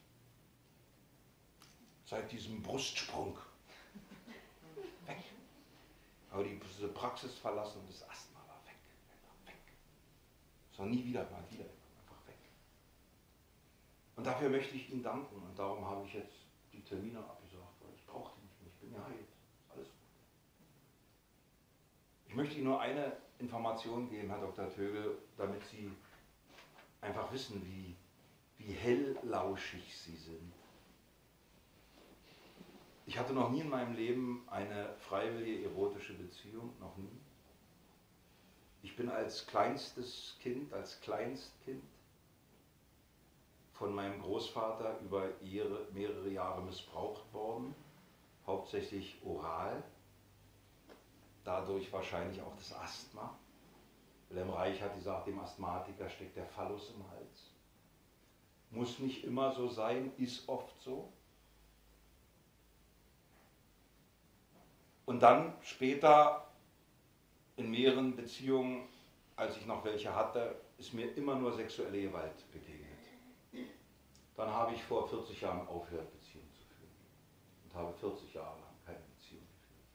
S1: Seit diesem Brustsprung. Weg. Aber diese Praxis verlassen und das Asthma war weg. Einfach weg. Es war nie wieder, mal wieder. Einfach weg. Und dafür möchte ich Ihnen danken. Und darum habe ich jetzt die Termine abgesagt, weil ich brauche die nicht mehr. Ich bin geheilt. Alles gut. Ich möchte Ihnen nur eine Information geben, Herr Dr. Tögel, damit Sie einfach wissen, wie hellauschig Sie sind. Ich hatte noch nie in meinem Leben eine freiwillige erotische Beziehung, noch nie. Ich bin als Kleinstkind von meinem Großvater über mehrere Jahre missbraucht worden, hauptsächlich oral, dadurch wahrscheinlich auch das Asthma. Wilhelm Reich hat gesagt, dem Asthmatiker steckt der Phallus im Hals. Muss nicht immer so sein, ist oft so. Und dann später in mehreren Beziehungen, als ich noch welche hatte, ist mir immer nur sexuelle Gewalt begegnet. Dann habe ich vor 40 Jahren aufgehört, Beziehungen zu führen. Und habe 40 Jahre lang keine Beziehung geführt.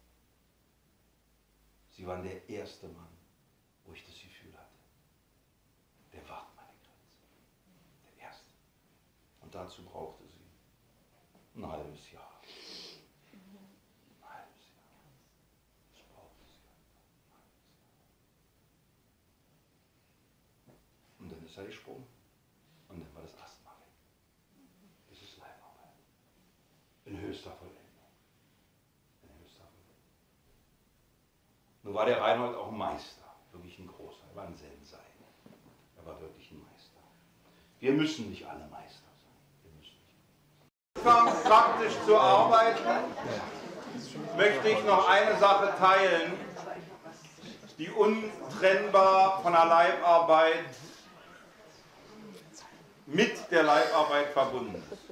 S1: Sie waren der erste Mann, wo ich das Gefühl hatte. Der wahrt meine Grenze. Der erste. Und dazu brauchte sie ein halbes Jahr. Und dann ist er gesprungen. Und dann war das Asthma weg. Das ist Leibarbeit. In höchster Vollendung. In höchster Vollendung. Nun war der Reinhold auch ein Meister. Wirklich ein großer. Er war ein Sensei. Er war wirklich ein Meister. Wir müssen nicht alle Meister sein. Wir müssen nicht. Praktisch zu arbeiten, möchte ich noch eine Sache teilen, die untrennbar von der Leibarbeit mit der Leibarbeit verbunden ist.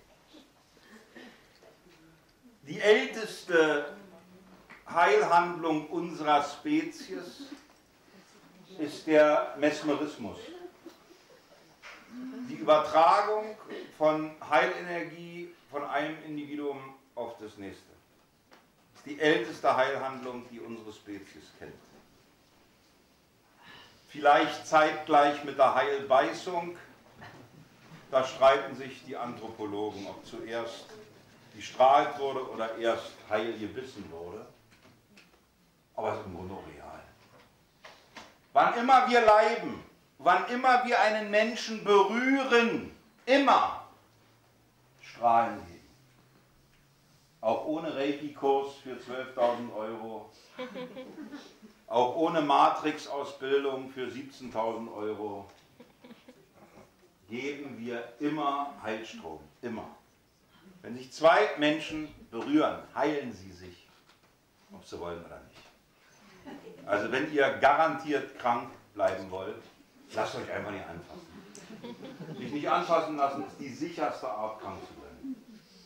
S1: Die älteste Heilhandlung unserer Spezies ist der Mesmerismus. Die Übertragung von Heilenergie von einem Individuum auf das nächste. Das ist die älteste Heilhandlung, die unsere Spezies kennt. Vielleicht zeitgleich mit der Heilbeißung. Da streiten sich die Anthropologen, ob zuerst gestrahlt wurde oder erst heil gebissen wurde. Aber es ist im Grunde real. Wann immer wir leiden, wann immer wir einen Menschen berühren, immer strahlen wir. Auch ohne Reiki-Kurs für 12.000 Euro, auch ohne Matrix-Ausbildung für 17.000 Euro, geben wir immer Heilstrom, immer. Wenn sich zwei Menschen berühren, heilen sie sich, ob sie wollen oder nicht. Also wenn ihr garantiert krank bleiben wollt, lasst euch einfach nicht anfassen. Sich nicht anfassen lassen ist die sicherste Art, krank zu bleiben.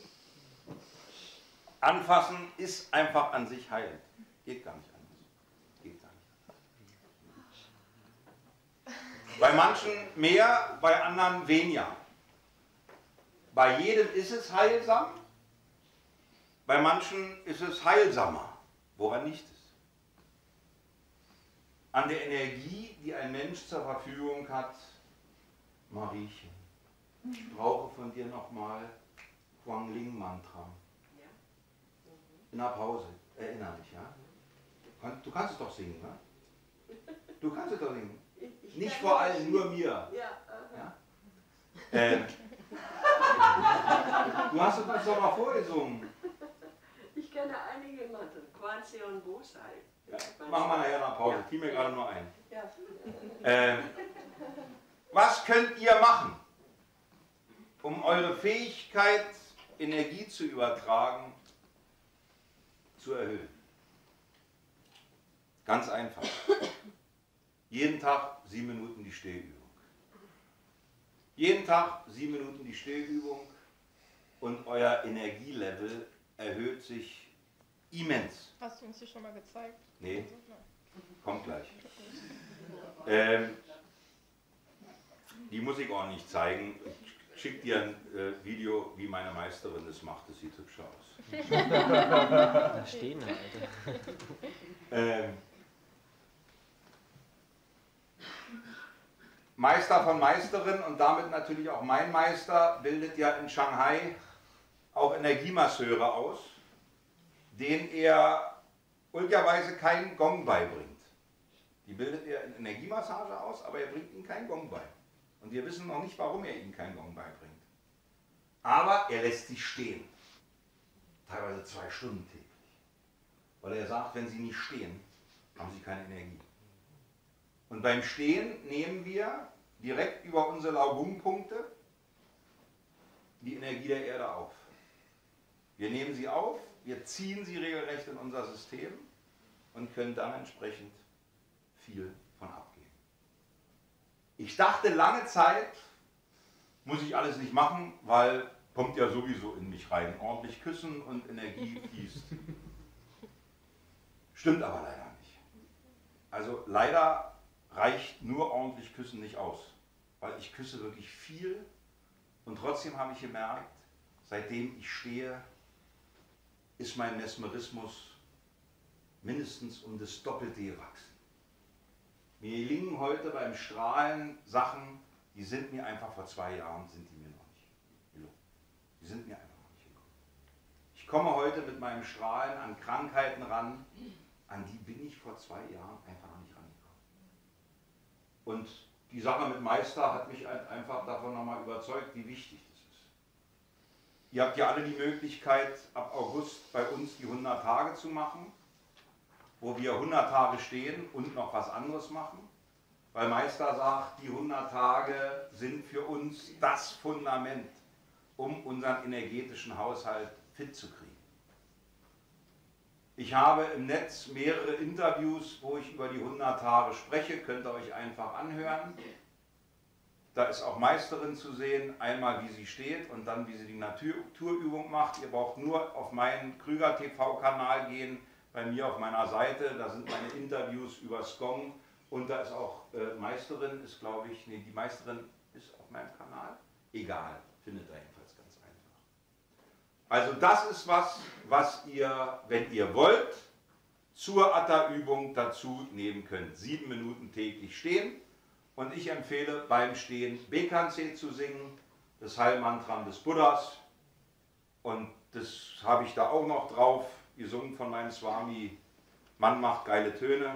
S1: Anfassen ist einfach an sich heilend. Geht gar nicht anders. Geht gar nicht. Bei manchen mehr, bei anderen weniger. Bei jedem ist es heilsam, bei manchen ist es heilsamer, woran nicht ist. An der Energie, die ein Mensch zur Verfügung hat, Mariechen, ich brauche von dir nochmal Guangling-Mantra. In der Pause, erinnere dich, ja? Du kannst es doch singen, ne? Du kannst es doch singen. Nicht vor allem, nur mir. Ja? Du hast es uns doch mal vorgesungen.
S3: Ich kenne einige Mathe, Quanzi und Bosai.
S1: Ja, machen wir nachher nach Pause, fiel mir gerade nur ein.
S3: Ja.
S1: Was könnt ihr machen, um eure Fähigkeit, Energie zu übertragen, zu erhöhen? Ganz einfach. Jeden Tag 7 Minuten die Stehübung. Jeden Tag 7 Minuten die Stehübung und euer Energielevel erhöht sich Immens.
S4: Hast du uns hier schon mal gezeigt?
S1: Nee,
S4: Also, nein.
S1: kommt gleich. Die muss ich auch nicht zeigen. Ich schicke dir ein Video, wie meine Meisterin das macht. Das sieht hübsch aus.
S5: Da stehen wir, Alter.
S1: Meister von Meisterin und damit natürlich auch mein Meister bildet ja in Shanghai auch Energiemasseure aus, denen er ulkigerweise keinen Gong beibringt. Die bildet er in Energiemassage aus, aber er bringt ihnen keinen Gong bei. Und wir wissen noch nicht, warum er ihnen keinen Gong beibringt. Aber er lässt sie stehen. Teilweise 2 Stunden täglich. Weil er sagt, wenn sie nicht stehen, haben sie keine Energie. Und beim Stehen nehmen wir direkt über unsere Laogung-Punkte die Energie der Erde auf. Wir nehmen sie auf, wir ziehen sie regelrecht in unser System und können dann entsprechend viel von abgeben. Ich dachte lange Zeit, muss ich alles nicht machen, weil kommt ja sowieso in mich rein. Ordentlich küssen und Energie fließt. Stimmt aber leider nicht. Also leider reicht nur ordentlich Küssen nicht aus, weil ich küsse wirklich viel und trotzdem habe ich gemerkt, seitdem ich stehe, ist mein Mesmerismus mindestens um das Doppelte gewachsen. Mir gelingen heute beim Strahlen Sachen, die sind mir einfach vor 2 Jahren, sind die mir noch nicht gelungen. Die sind mir einfach noch nicht gelungen. Ich komme heute mit meinem Strahlen an Krankheiten ran, an die bin ich vor 2 Jahren einfach noch nicht rangekommen. Und die Sache mit Meister hat mich einfach davon nochmal überzeugt, wie wichtig das ist. Ihr habt ja alle die Möglichkeit, ab August bei uns die 100 Tage zu machen, wo wir 100 Tage stehen und noch was anderes machen. Weil Meister sagt, die 100 Tage sind für uns das Fundament, um unseren energetischen Haushalt fit zu kriegen. Ich habe im Netz mehrere Interviews, wo ich über die 100 Tage spreche, könnt ihr euch einfach anhören. Da ist auch Meisterin zu sehen, einmal wie sie steht und dann wie sie die Naturübung macht. Ihr braucht nur auf meinen Krüger TV-Kanal gehen, bei mir auf meiner Seite, da sind meine Interviews über Gong und da ist auch Meisterin, ist glaube ich, nee, die Meisterin ist auf meinem Kanal. Egal, findet ihr jedenfalls ganz einfach. Also das ist was ihr, wenn ihr wollt, zur Atta-Übung dazu nehmen könnt. 7 Minuten täglich stehen und ich empfehle beim Stehen Bekkanse zu singen, das Heilmantra des Buddhas und das habe ich da auch noch drauf, gesungen von meinem Swami, Mann macht geile Töne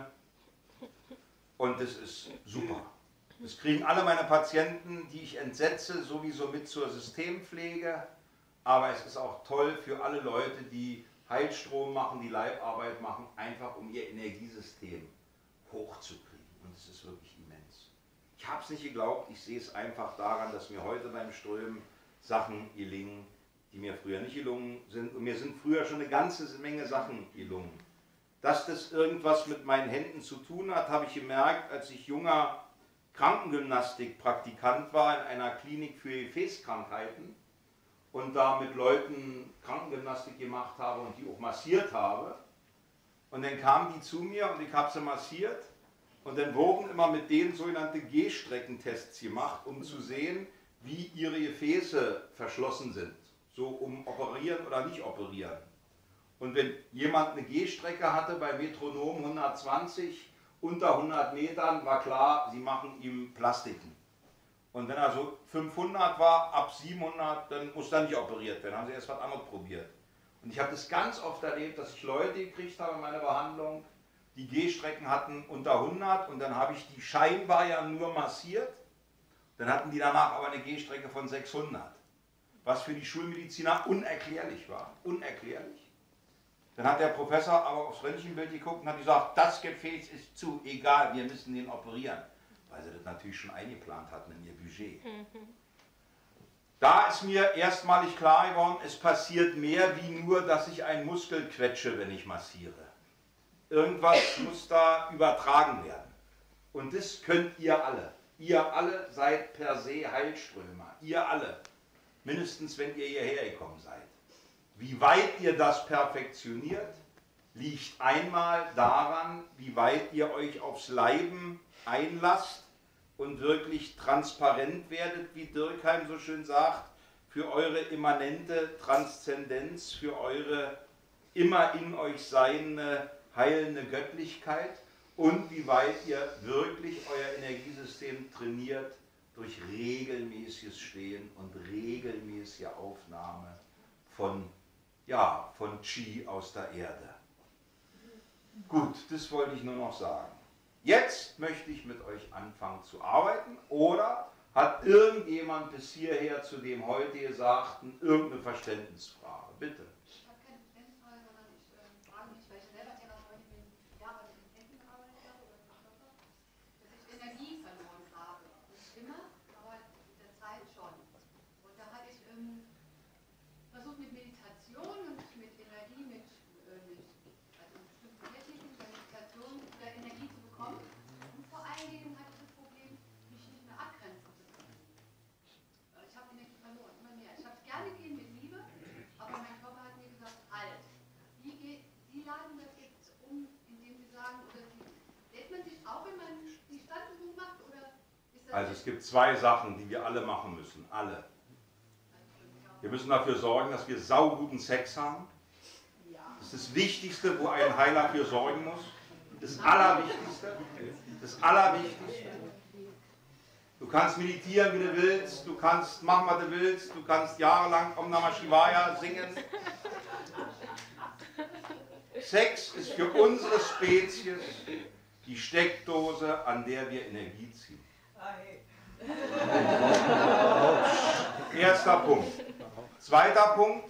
S1: und das ist super. Das kriegen alle meine Patienten, die ich entsetze, sowieso mit zur Systempflege, aber es ist auch toll für alle Leute, die Heilstrom machen, die Leibarbeit machen, einfach um ihr Energiesystem hochzukriegen und es ist wirklich immens. Ich habe es nicht geglaubt, ich sehe es einfach daran, dass mir heute beim Strömen Sachen gelingen, die mir früher nicht gelungen sind. Und mir sind früher schon eine ganze Menge Sachen gelungen. Dass das irgendwas mit meinen Händen zu tun hat, habe ich gemerkt, als ich junger Krankengymnastikpraktikant war in einer Klinik für Gefäßkrankheiten und da mit Leuten Krankengymnastik gemacht habe und die auch massiert habe. Und dann kamen die zu mir und ich habe sie massiert und dann wurden immer mit denen sogenannte Gehstreckentests gemacht, um zu sehen, wie ihre Gefäße verschlossen sind. So um operieren oder nicht operieren. Und wenn jemand eine Gehstrecke hatte bei Metronom 120, unter 100 Metern, war klar, sie machen ihm Plastiken. Und wenn er so 500 war, ab 700, dann muss er nicht operiert werden. Dann haben sie erst was anderes probiert. Und ich habe das ganz oft erlebt, dass ich Leute gekriegt habe in meiner Behandlung, die Gehstrecken hatten unter 100 und dann habe ich die scheinbar ja nur massiert. Dann hatten die danach aber eine Gehstrecke von 600. Was für die Schulmediziner unerklärlich war. Unerklärlich. Dann hat der Professor aber aufs Röntgenbild geguckt und hat gesagt, das Gefäß ist zu, egal, wir müssen den operieren. Weil sie das natürlich schon eingeplant hatten in ihr Budget. Da ist mir erstmalig klar geworden, es passiert mehr wie nur, dass ich einen Muskel quetsche, wenn ich massiere. Irgendwas muss da übertragen werden. Und das könnt ihr alle. Ihr alle seid per se Heilströmer. Ihr alle. Mindestens, wenn ihr hierher gekommen seid. Wie weit ihr das perfektioniert, liegt einmal daran, wie weit ihr euch aufs Leiben einlasst und wirklich transparent werdet, wie Dürkheim so schön sagt, für eure immanente Transzendenz, für eure immer in euch seiende, heilende Göttlichkeit und wie weit ihr wirklich euer Energiesystem trainiert durch regelmäßiges Stehen und regelmäßige Aufnahme von, ja, von Qi aus der Erde. Gut, das wollte ich nur noch sagen. Jetzt möchte ich mit euch anfangen zu arbeiten, oder hat irgendjemand bis hierher zu dem heute Gesagten irgendeine Verständnisfrage? Bitte.
S4: Ich habe keine Verständnisfrage, sondern ich frage mich, weil ich selber Therapeutin bin, Jahre mit den Händen gearbeitet habe oder mit dem Körper, dass ich Energie verloren habe. Nicht immer, aber mit der Zeit schon. Und da hatte ich versucht mit Meditation und mit Energie, also mit bestimmten Techniken der Meditation wieder Energie zu bekommen. Und vor allen Dingen hatte ich das Problem, mich nicht mehr abgrenzen zu können. Ich habe Energie verloren, immer mehr. Ich habe es gerne gegeben mit Liebe, aber mein Körper hat mir gesagt, halt. Sie laden das jetzt um, indem Sie sagen, oder lädt man sich auch, wenn man die Standübung macht, oder ist das...
S1: Also es gibt zwei Sachen, die wir alle machen müssen, alle. Wir müssen dafür sorgen, dass wir sauguten Sex haben. Das ist das Wichtigste, wo ein Heiler für sorgen muss. Das Allerwichtigste. Das Allerwichtigste. Du kannst meditieren, wie du willst. Du kannst machen, was du willst. Du kannst jahrelang Om Namah Shivaya singen. Sex ist für unsere Spezies die Steckdose, an der wir Energie ziehen. Erster Punkt. Zweiter Punkt.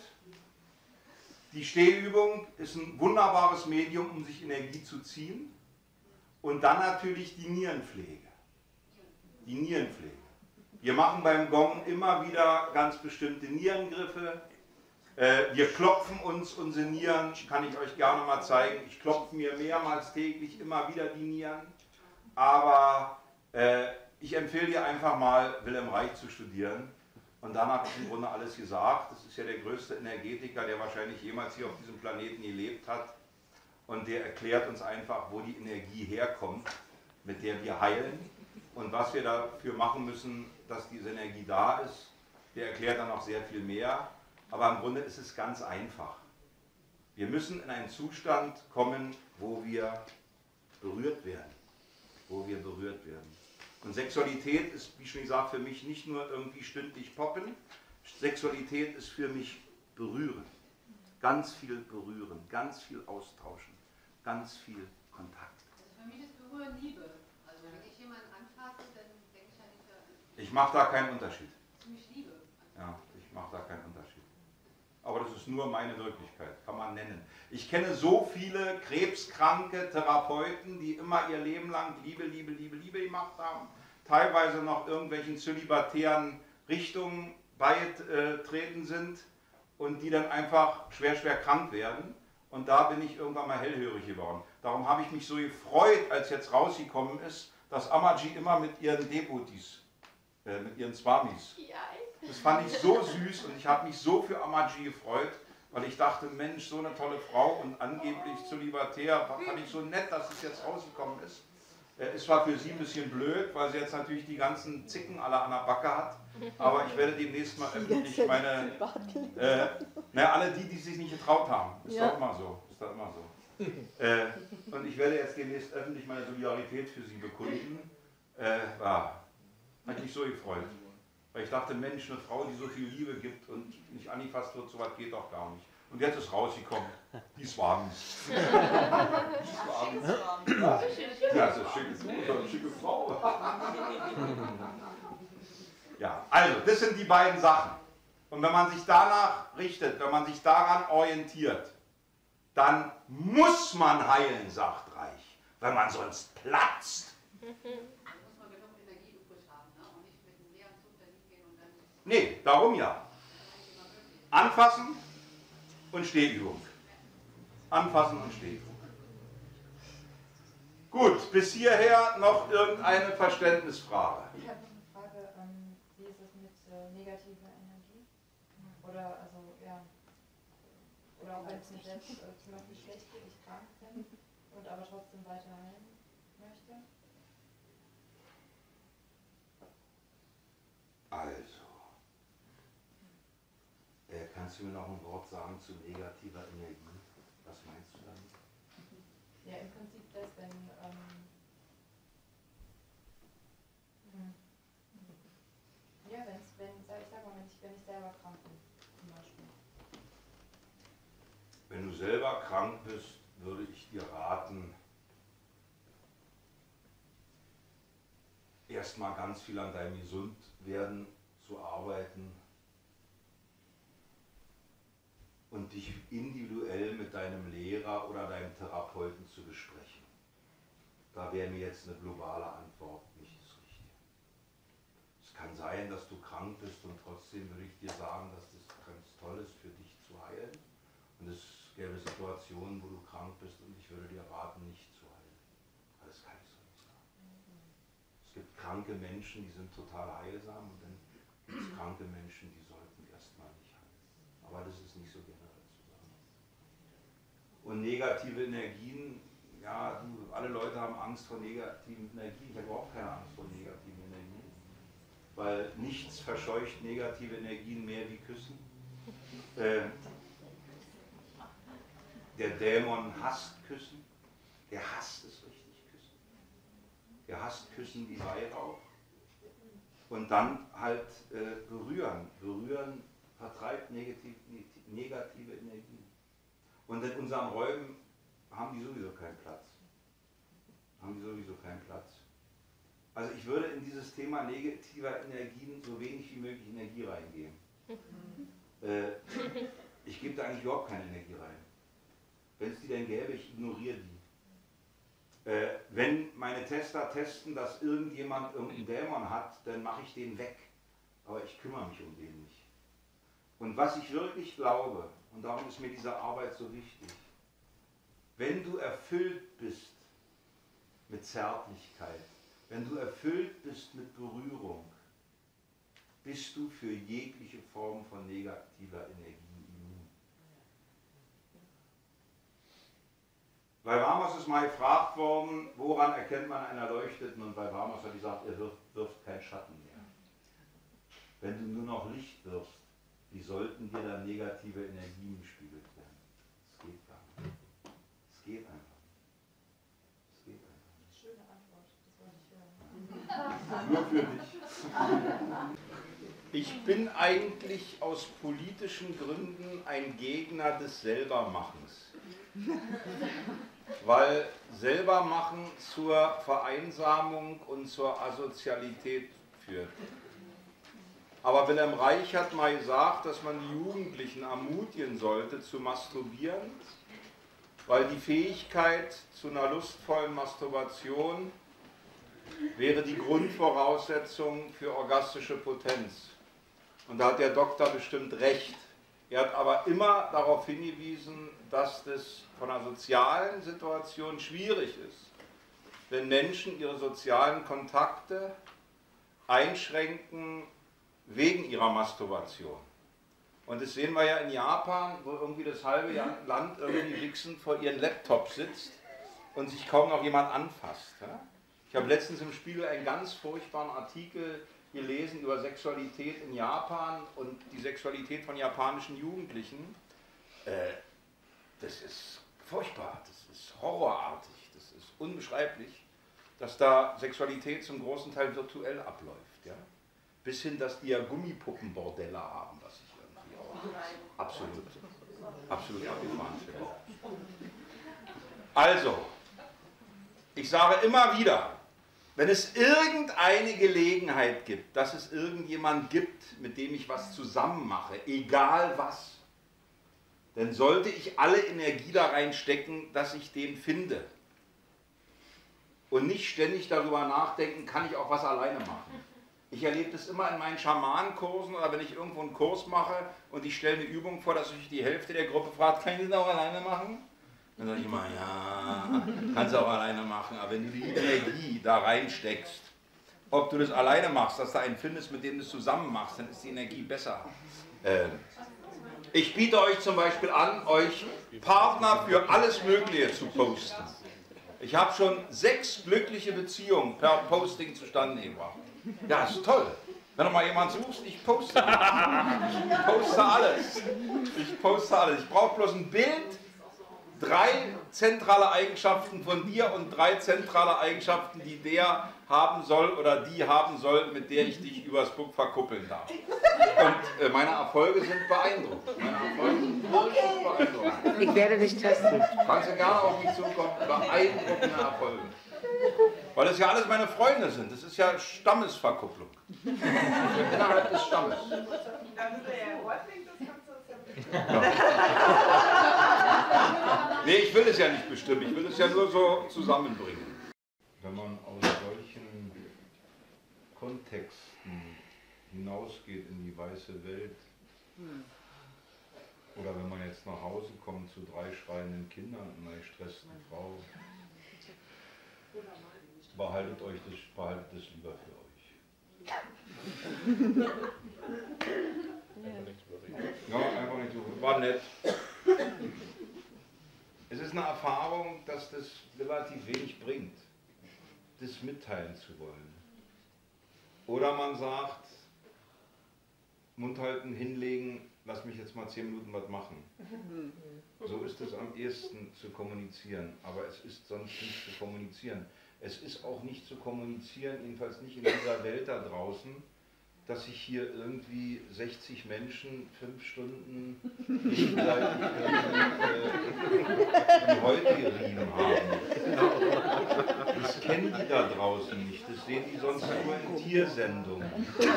S1: Die Stehübung ist ein wunderbares Medium, um sich Energie zu ziehen. Und dann natürlich die Nierenpflege. Die Nierenpflege. Wir machen beim Gong immer wieder ganz bestimmte Nierengriffe. Wir klopfen uns unsere Nieren, kann ich euch gerne mal zeigen. Ich klopfe mir mehrmals täglich immer wieder die Nieren. Aber ich empfehle dir einfach mal, Wilhelm Reich zu studieren. Und dann habe ich im Grunde alles gesagt. Das ist ja der größte Energetiker, der wahrscheinlich jemals hier auf diesem Planeten gelebt hat. Und der erklärt uns einfach, wo die Energie herkommt, mit der wir heilen. Und was wir dafür machen müssen, dass diese Energie da ist. Der erklärt dann noch sehr viel mehr. Aber im Grunde ist es ganz einfach. Wir müssen in einen Zustand kommen, wo wir berührt werden. Wo wir berührt werden. Und Sexualität ist, wie schon gesagt, für mich nicht nur irgendwie stündlich poppen. Sexualität ist für mich berühren. Ganz viel berühren, ganz viel austauschen, ganz viel Kontakt.
S4: Also für mich ist Berühren Liebe. Also wenn ich jemanden anfasse, dann denke ich ja nicht...
S1: Ich mache da keinen Unterschied.
S4: Für mich Liebe.
S1: Ja, ich mache da keinen Unterschied. Aber das ist nur meine Wirklichkeit, kann man nennen. Ich kenne so viele krebskranke Therapeuten, die immer ihr Leben lang Liebe, Liebe, Liebe, Liebe gemacht haben, teilweise noch irgendwelchen zölibatären Richtungen beitreten sind und die dann einfach schwer, schwer krank werden. Und da bin ich irgendwann mal hellhörig geworden. Darum habe ich mich so gefreut, als jetzt rausgekommen ist, dass Ammaji immer mit ihren Devotis, mit ihren Swamis, das fand ich so süß und ich habe mich so für Ammaji gefreut, weil ich dachte, Mensch, so eine tolle Frau und angeblich zölibatär, fand ich so nett, dass es jetzt rausgekommen ist. Es war für sie ein bisschen blöd, weil sie jetzt natürlich die ganzen Zicken alle an der Backe hat, aber ich werde demnächst mal öffentlich meine, alle die sich nicht getraut haben, ist doch immer so, ist doch immer so. Und ich werde jetzt demnächst öffentlich meine Solidarität für sie bekunden. Hat mich so gefreut. Weil ich dachte, Mensch, eine Frau, die so viel Liebe gibt und nicht angefasst wird, so was geht doch gar nicht. Und jetzt ist rausgekommen, die Swamis. Die Swamis. Ja, das ist eine schicke Frau. Ja, also, das sind die beiden Sachen. Und wenn man sich danach richtet, wenn man sich daran orientiert, dann muss man heilen, sagt Reich, weil man sonst platzt. Nee, darum ja. Anfassen und Stehübung. Anfassen und Stehübung. Gut, bis hierher noch irgendeine Verständnisfrage.
S6: Ich habe noch eine Frage, wie ist es mit negativer Energie? Oder, also, ja,
S2: Oder auch wenn es mir selbst zum Beispiel schlecht geht, ich krank bin und aber trotzdem weiter heilen möchte.
S1: Also, kannst du mir noch ein Wort sagen zu negativer Energie? Was meinst du damit?
S2: Ja, im Prinzip das, wenn ja, wenn ich selber krank bin, zum Beispiel.
S1: Wenn du selber krank bist, würde ich dir raten, erstmal ganz viel an deinem Gesundwerden zu arbeiten und dich individuell mit deinem Lehrer oder deinem Therapeuten zu besprechen. Da wäre mir jetzt eine globale Antwort nicht das Richtige. Es kann sein, dass du krank bist und trotzdem würde ich dir sagen, dass das ganz toll ist für dich zu heilen. Und es gäbe Situationen, wo du krank bist und ich würde dir raten, nicht zu heilen. Das kann ich so nicht sagen. Es gibt kranke Menschen, die sind total heilsam und dann gibt es kranke Menschen, die sollten erstmal nicht heilen. Aber das ist nicht so generell zu sagen. Und negative Energien, ja, alle Leute haben Angst vor negativen Energien. Ich habe überhaupt keine Angst vor negativen Energien. Weil nichts verscheucht negative Energien mehr wie Küssen. Der Dämon hasst Küssen. Der hasst es richtig, Küssen. Der hasst Küssen wie Weihrauch. Und dann halt berühren. Berühren vertreibt negative Energien. Und in unseren Räumen haben die sowieso keinen Platz. Also ich würde in dieses Thema negativer Energien so wenig wie möglich Energie reingeben. Ich gebe da eigentlich überhaupt keine Energie rein. Wenn es die denn gäbe, ich ignoriere die. Wenn meine Tester testen, dass irgendjemand irgendeinen Dämon hat, dann mache ich den weg. Aber ich kümmere mich um den nicht. Und was ich wirklich glaube, und darum ist mir diese Arbeit so wichtig, wenn du erfüllt bist mit Zärtlichkeit, wenn du erfüllt bist mit Berührung, bist du für jegliche Form von negativer Energie immun. Bei Warmers ist mal gefragt worden, woran erkennt man einen Erleuchteten, und bei Warmers hat gesagt, er wirft keinen Schatten mehr. Wenn du nur noch Licht wirfst, wie sollten dir dann negative Energien gespiegelt werden? Das geht gar nicht. Es geht einfach.
S2: Schöne Antwort, das wollte ich hören.
S1: Nur für dich. Ich bin eigentlich aus politischen Gründen ein Gegner des Selbermachens. Weil Selbermachen zur Vereinsamung und zur Asozialität führt. Aber Wilhelm Reich hat mal gesagt, dass man die Jugendlichen ermutigen sollte zu masturbieren, weil die Fähigkeit zu einer lustvollen Masturbation wäre die Grundvoraussetzung für orgastische Potenz. Und da hat der Doktor bestimmt recht. Er hat aber immer darauf hingewiesen, dass das von einer sozialen Situation schwierig ist, wenn Menschen ihre sozialen Kontakte einschränken wegen ihrer Masturbation. Und das sehen wir ja in Japan, wo irgendwie das halbe Land irgendwie wichsend vor ihren Laptops sitzt und sich kaum noch jemand anfasst. Ich habe letztens im Spiegel einen ganz furchtbaren Artikel gelesen über Sexualität in Japan und die Sexualität von japanischen Jugendlichen. Das ist furchtbar, das ist horrorartig, das ist unbeschreiblich, dass da Sexualität zum großen Teil virtuell abläuft. Ja? Bis hin, dass die ja Gummipuppenbordelle haben, was ich irgendwie auch absolut abgefahren finde. Also, ich sage immer wieder, wenn es irgendeine Gelegenheit gibt, dass es irgendjemand gibt, mit dem ich was zusammen mache, egal was, dann sollte ich alle Energie da reinstecken, dass ich den finde. Und nicht ständig darüber nachdenken, kann ich auch was alleine machen. Ich erlebe das immer in meinen Schamanenkursen oder wenn ich irgendwo einen Kurs mache und ich stelle eine Übung vor, dass sich die Hälfte der Gruppe fragt, kann ich das auch alleine machen? Dann sage ich immer, ja, kannst du auch alleine machen, aber wenn du die Energie da reinsteckst, ob du das alleine machst, dass du einen findest, mit dem du es zusammen machst, dann ist die Energie besser. Ich biete euch zum Beispiel an, euch Partner für alles Mögliche zu posten. Ich habe schon 6 glückliche Beziehungen per Posting zustande gebracht. Ja, ist toll. Wenn du mal jemanden suchst, ich poste. Ich poste alles. Ich poste alles. Ich brauche bloß ein Bild, 3 zentrale Eigenschaften von dir und 3 zentrale Eigenschaften, die der haben soll oder die haben soll, mit der ich dich übers Book verkuppeln darf. Und meine Erfolge sind beeindruckend. Meine Erfolge sind wirklich beeindruckend.
S6: Ich werde dich testen.
S1: Kannst du gerne auf mich zukommen. Beeindruckende Erfolge. Weil das ja alles meine Freunde sind. Das ist ja Stammesverkupplung. Innerhalb des Stammes. Nee, ich will es ja nicht bestimmen. Ich will es ja nur so zusammenbringen. Wenn man aus solchen Kontexten hinausgeht in die weiße Welt, oder wenn man jetzt nach Hause kommt zu 3 schreienden Kindern und einer gestressten Frau, behaltet es lieber für euch. Ja, einfach nicht so. War nett. Es ist eine Erfahrung, dass das relativ wenig bringt, das mitteilen zu wollen. Oder man sagt, Mund halten, hinlegen, lass mich jetzt mal 10 Minuten was machen. So ist es am ehesten zu kommunizieren, aber es ist sonst nicht zu kommunizieren. Es ist auch nicht zu kommunizieren, jedenfalls nicht in dieser Welt da draußen, dass sich hier irgendwie 60 Menschen 5 Stunden gegenseitig die Häute gerieben haben. Das kennen die da draußen nicht, das sehen die sonst nur in Tiersendungen.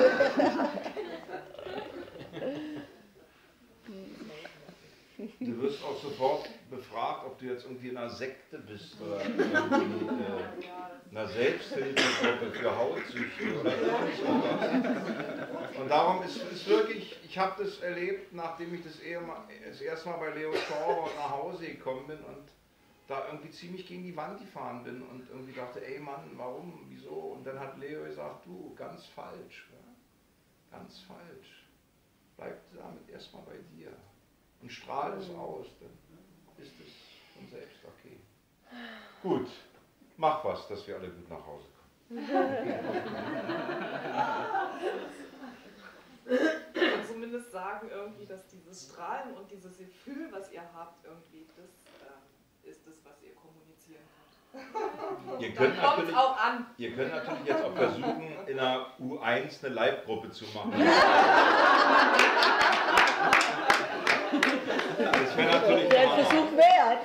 S1: Du wirst auch sofort befragt, ob du jetzt irgendwie in einer Sekte bist oder irgendwie in einer Selbsthilfegruppe für Hautsüchte oder irgendwas. Und darum ist wirklich, ich habe das erlebt, nachdem ich das erste Mal bei Leo Schauer nach Hause gekommen bin und da irgendwie ziemlich gegen die Wand gefahren bin und irgendwie dachte, ey Mann, warum, wieso? Und dann hat Leo gesagt, du, ganz falsch, ja? Ganz falsch. Bleib damit erstmal bei dir. Und strahl es aus, dann ist es von selbst okay. Gut, mach was, dass wir alle gut nach Hause kommen.
S2: Ich kann zumindest sagen, irgendwie, dass dieses Strahlen und dieses Gefühl, was ihr habt, irgendwie, das ist das, was ihr kommunizieren könnt.
S1: Ihr könnt,
S2: Dann kommt's auch an.
S1: Ihr könnt natürlich jetzt auch versuchen, in einer U1 eine Leibgruppe zu machen. Das wäre natürlich
S6: Der Versuch wert.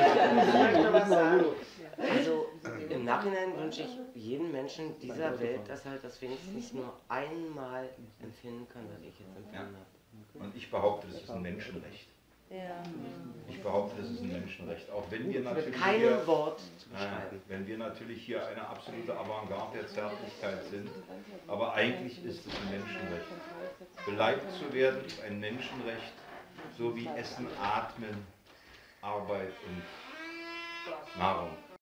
S5: Also im Nachhinein wünsche ich jedem Menschen dieser Welt, dass er halt das wenigstens nur einmal empfinden kann, was ich jetzt empfunden habe.
S1: Und ich behaupte, das ist ein Menschenrecht.
S6: Ja.
S1: Ich behaupte, das ist ein Menschenrecht. Auch wenn wir natürlich
S5: Mit keinem Wort zu beschreiben.
S1: wenn wir natürlich hier eine absolute Avantgarde der Zärtlichkeit sind, aber eigentlich ist es ein Menschenrecht. Beleidigt zu werden ist ein Menschenrecht, so wie Essen, Atmen, Arbeit und Nahrung.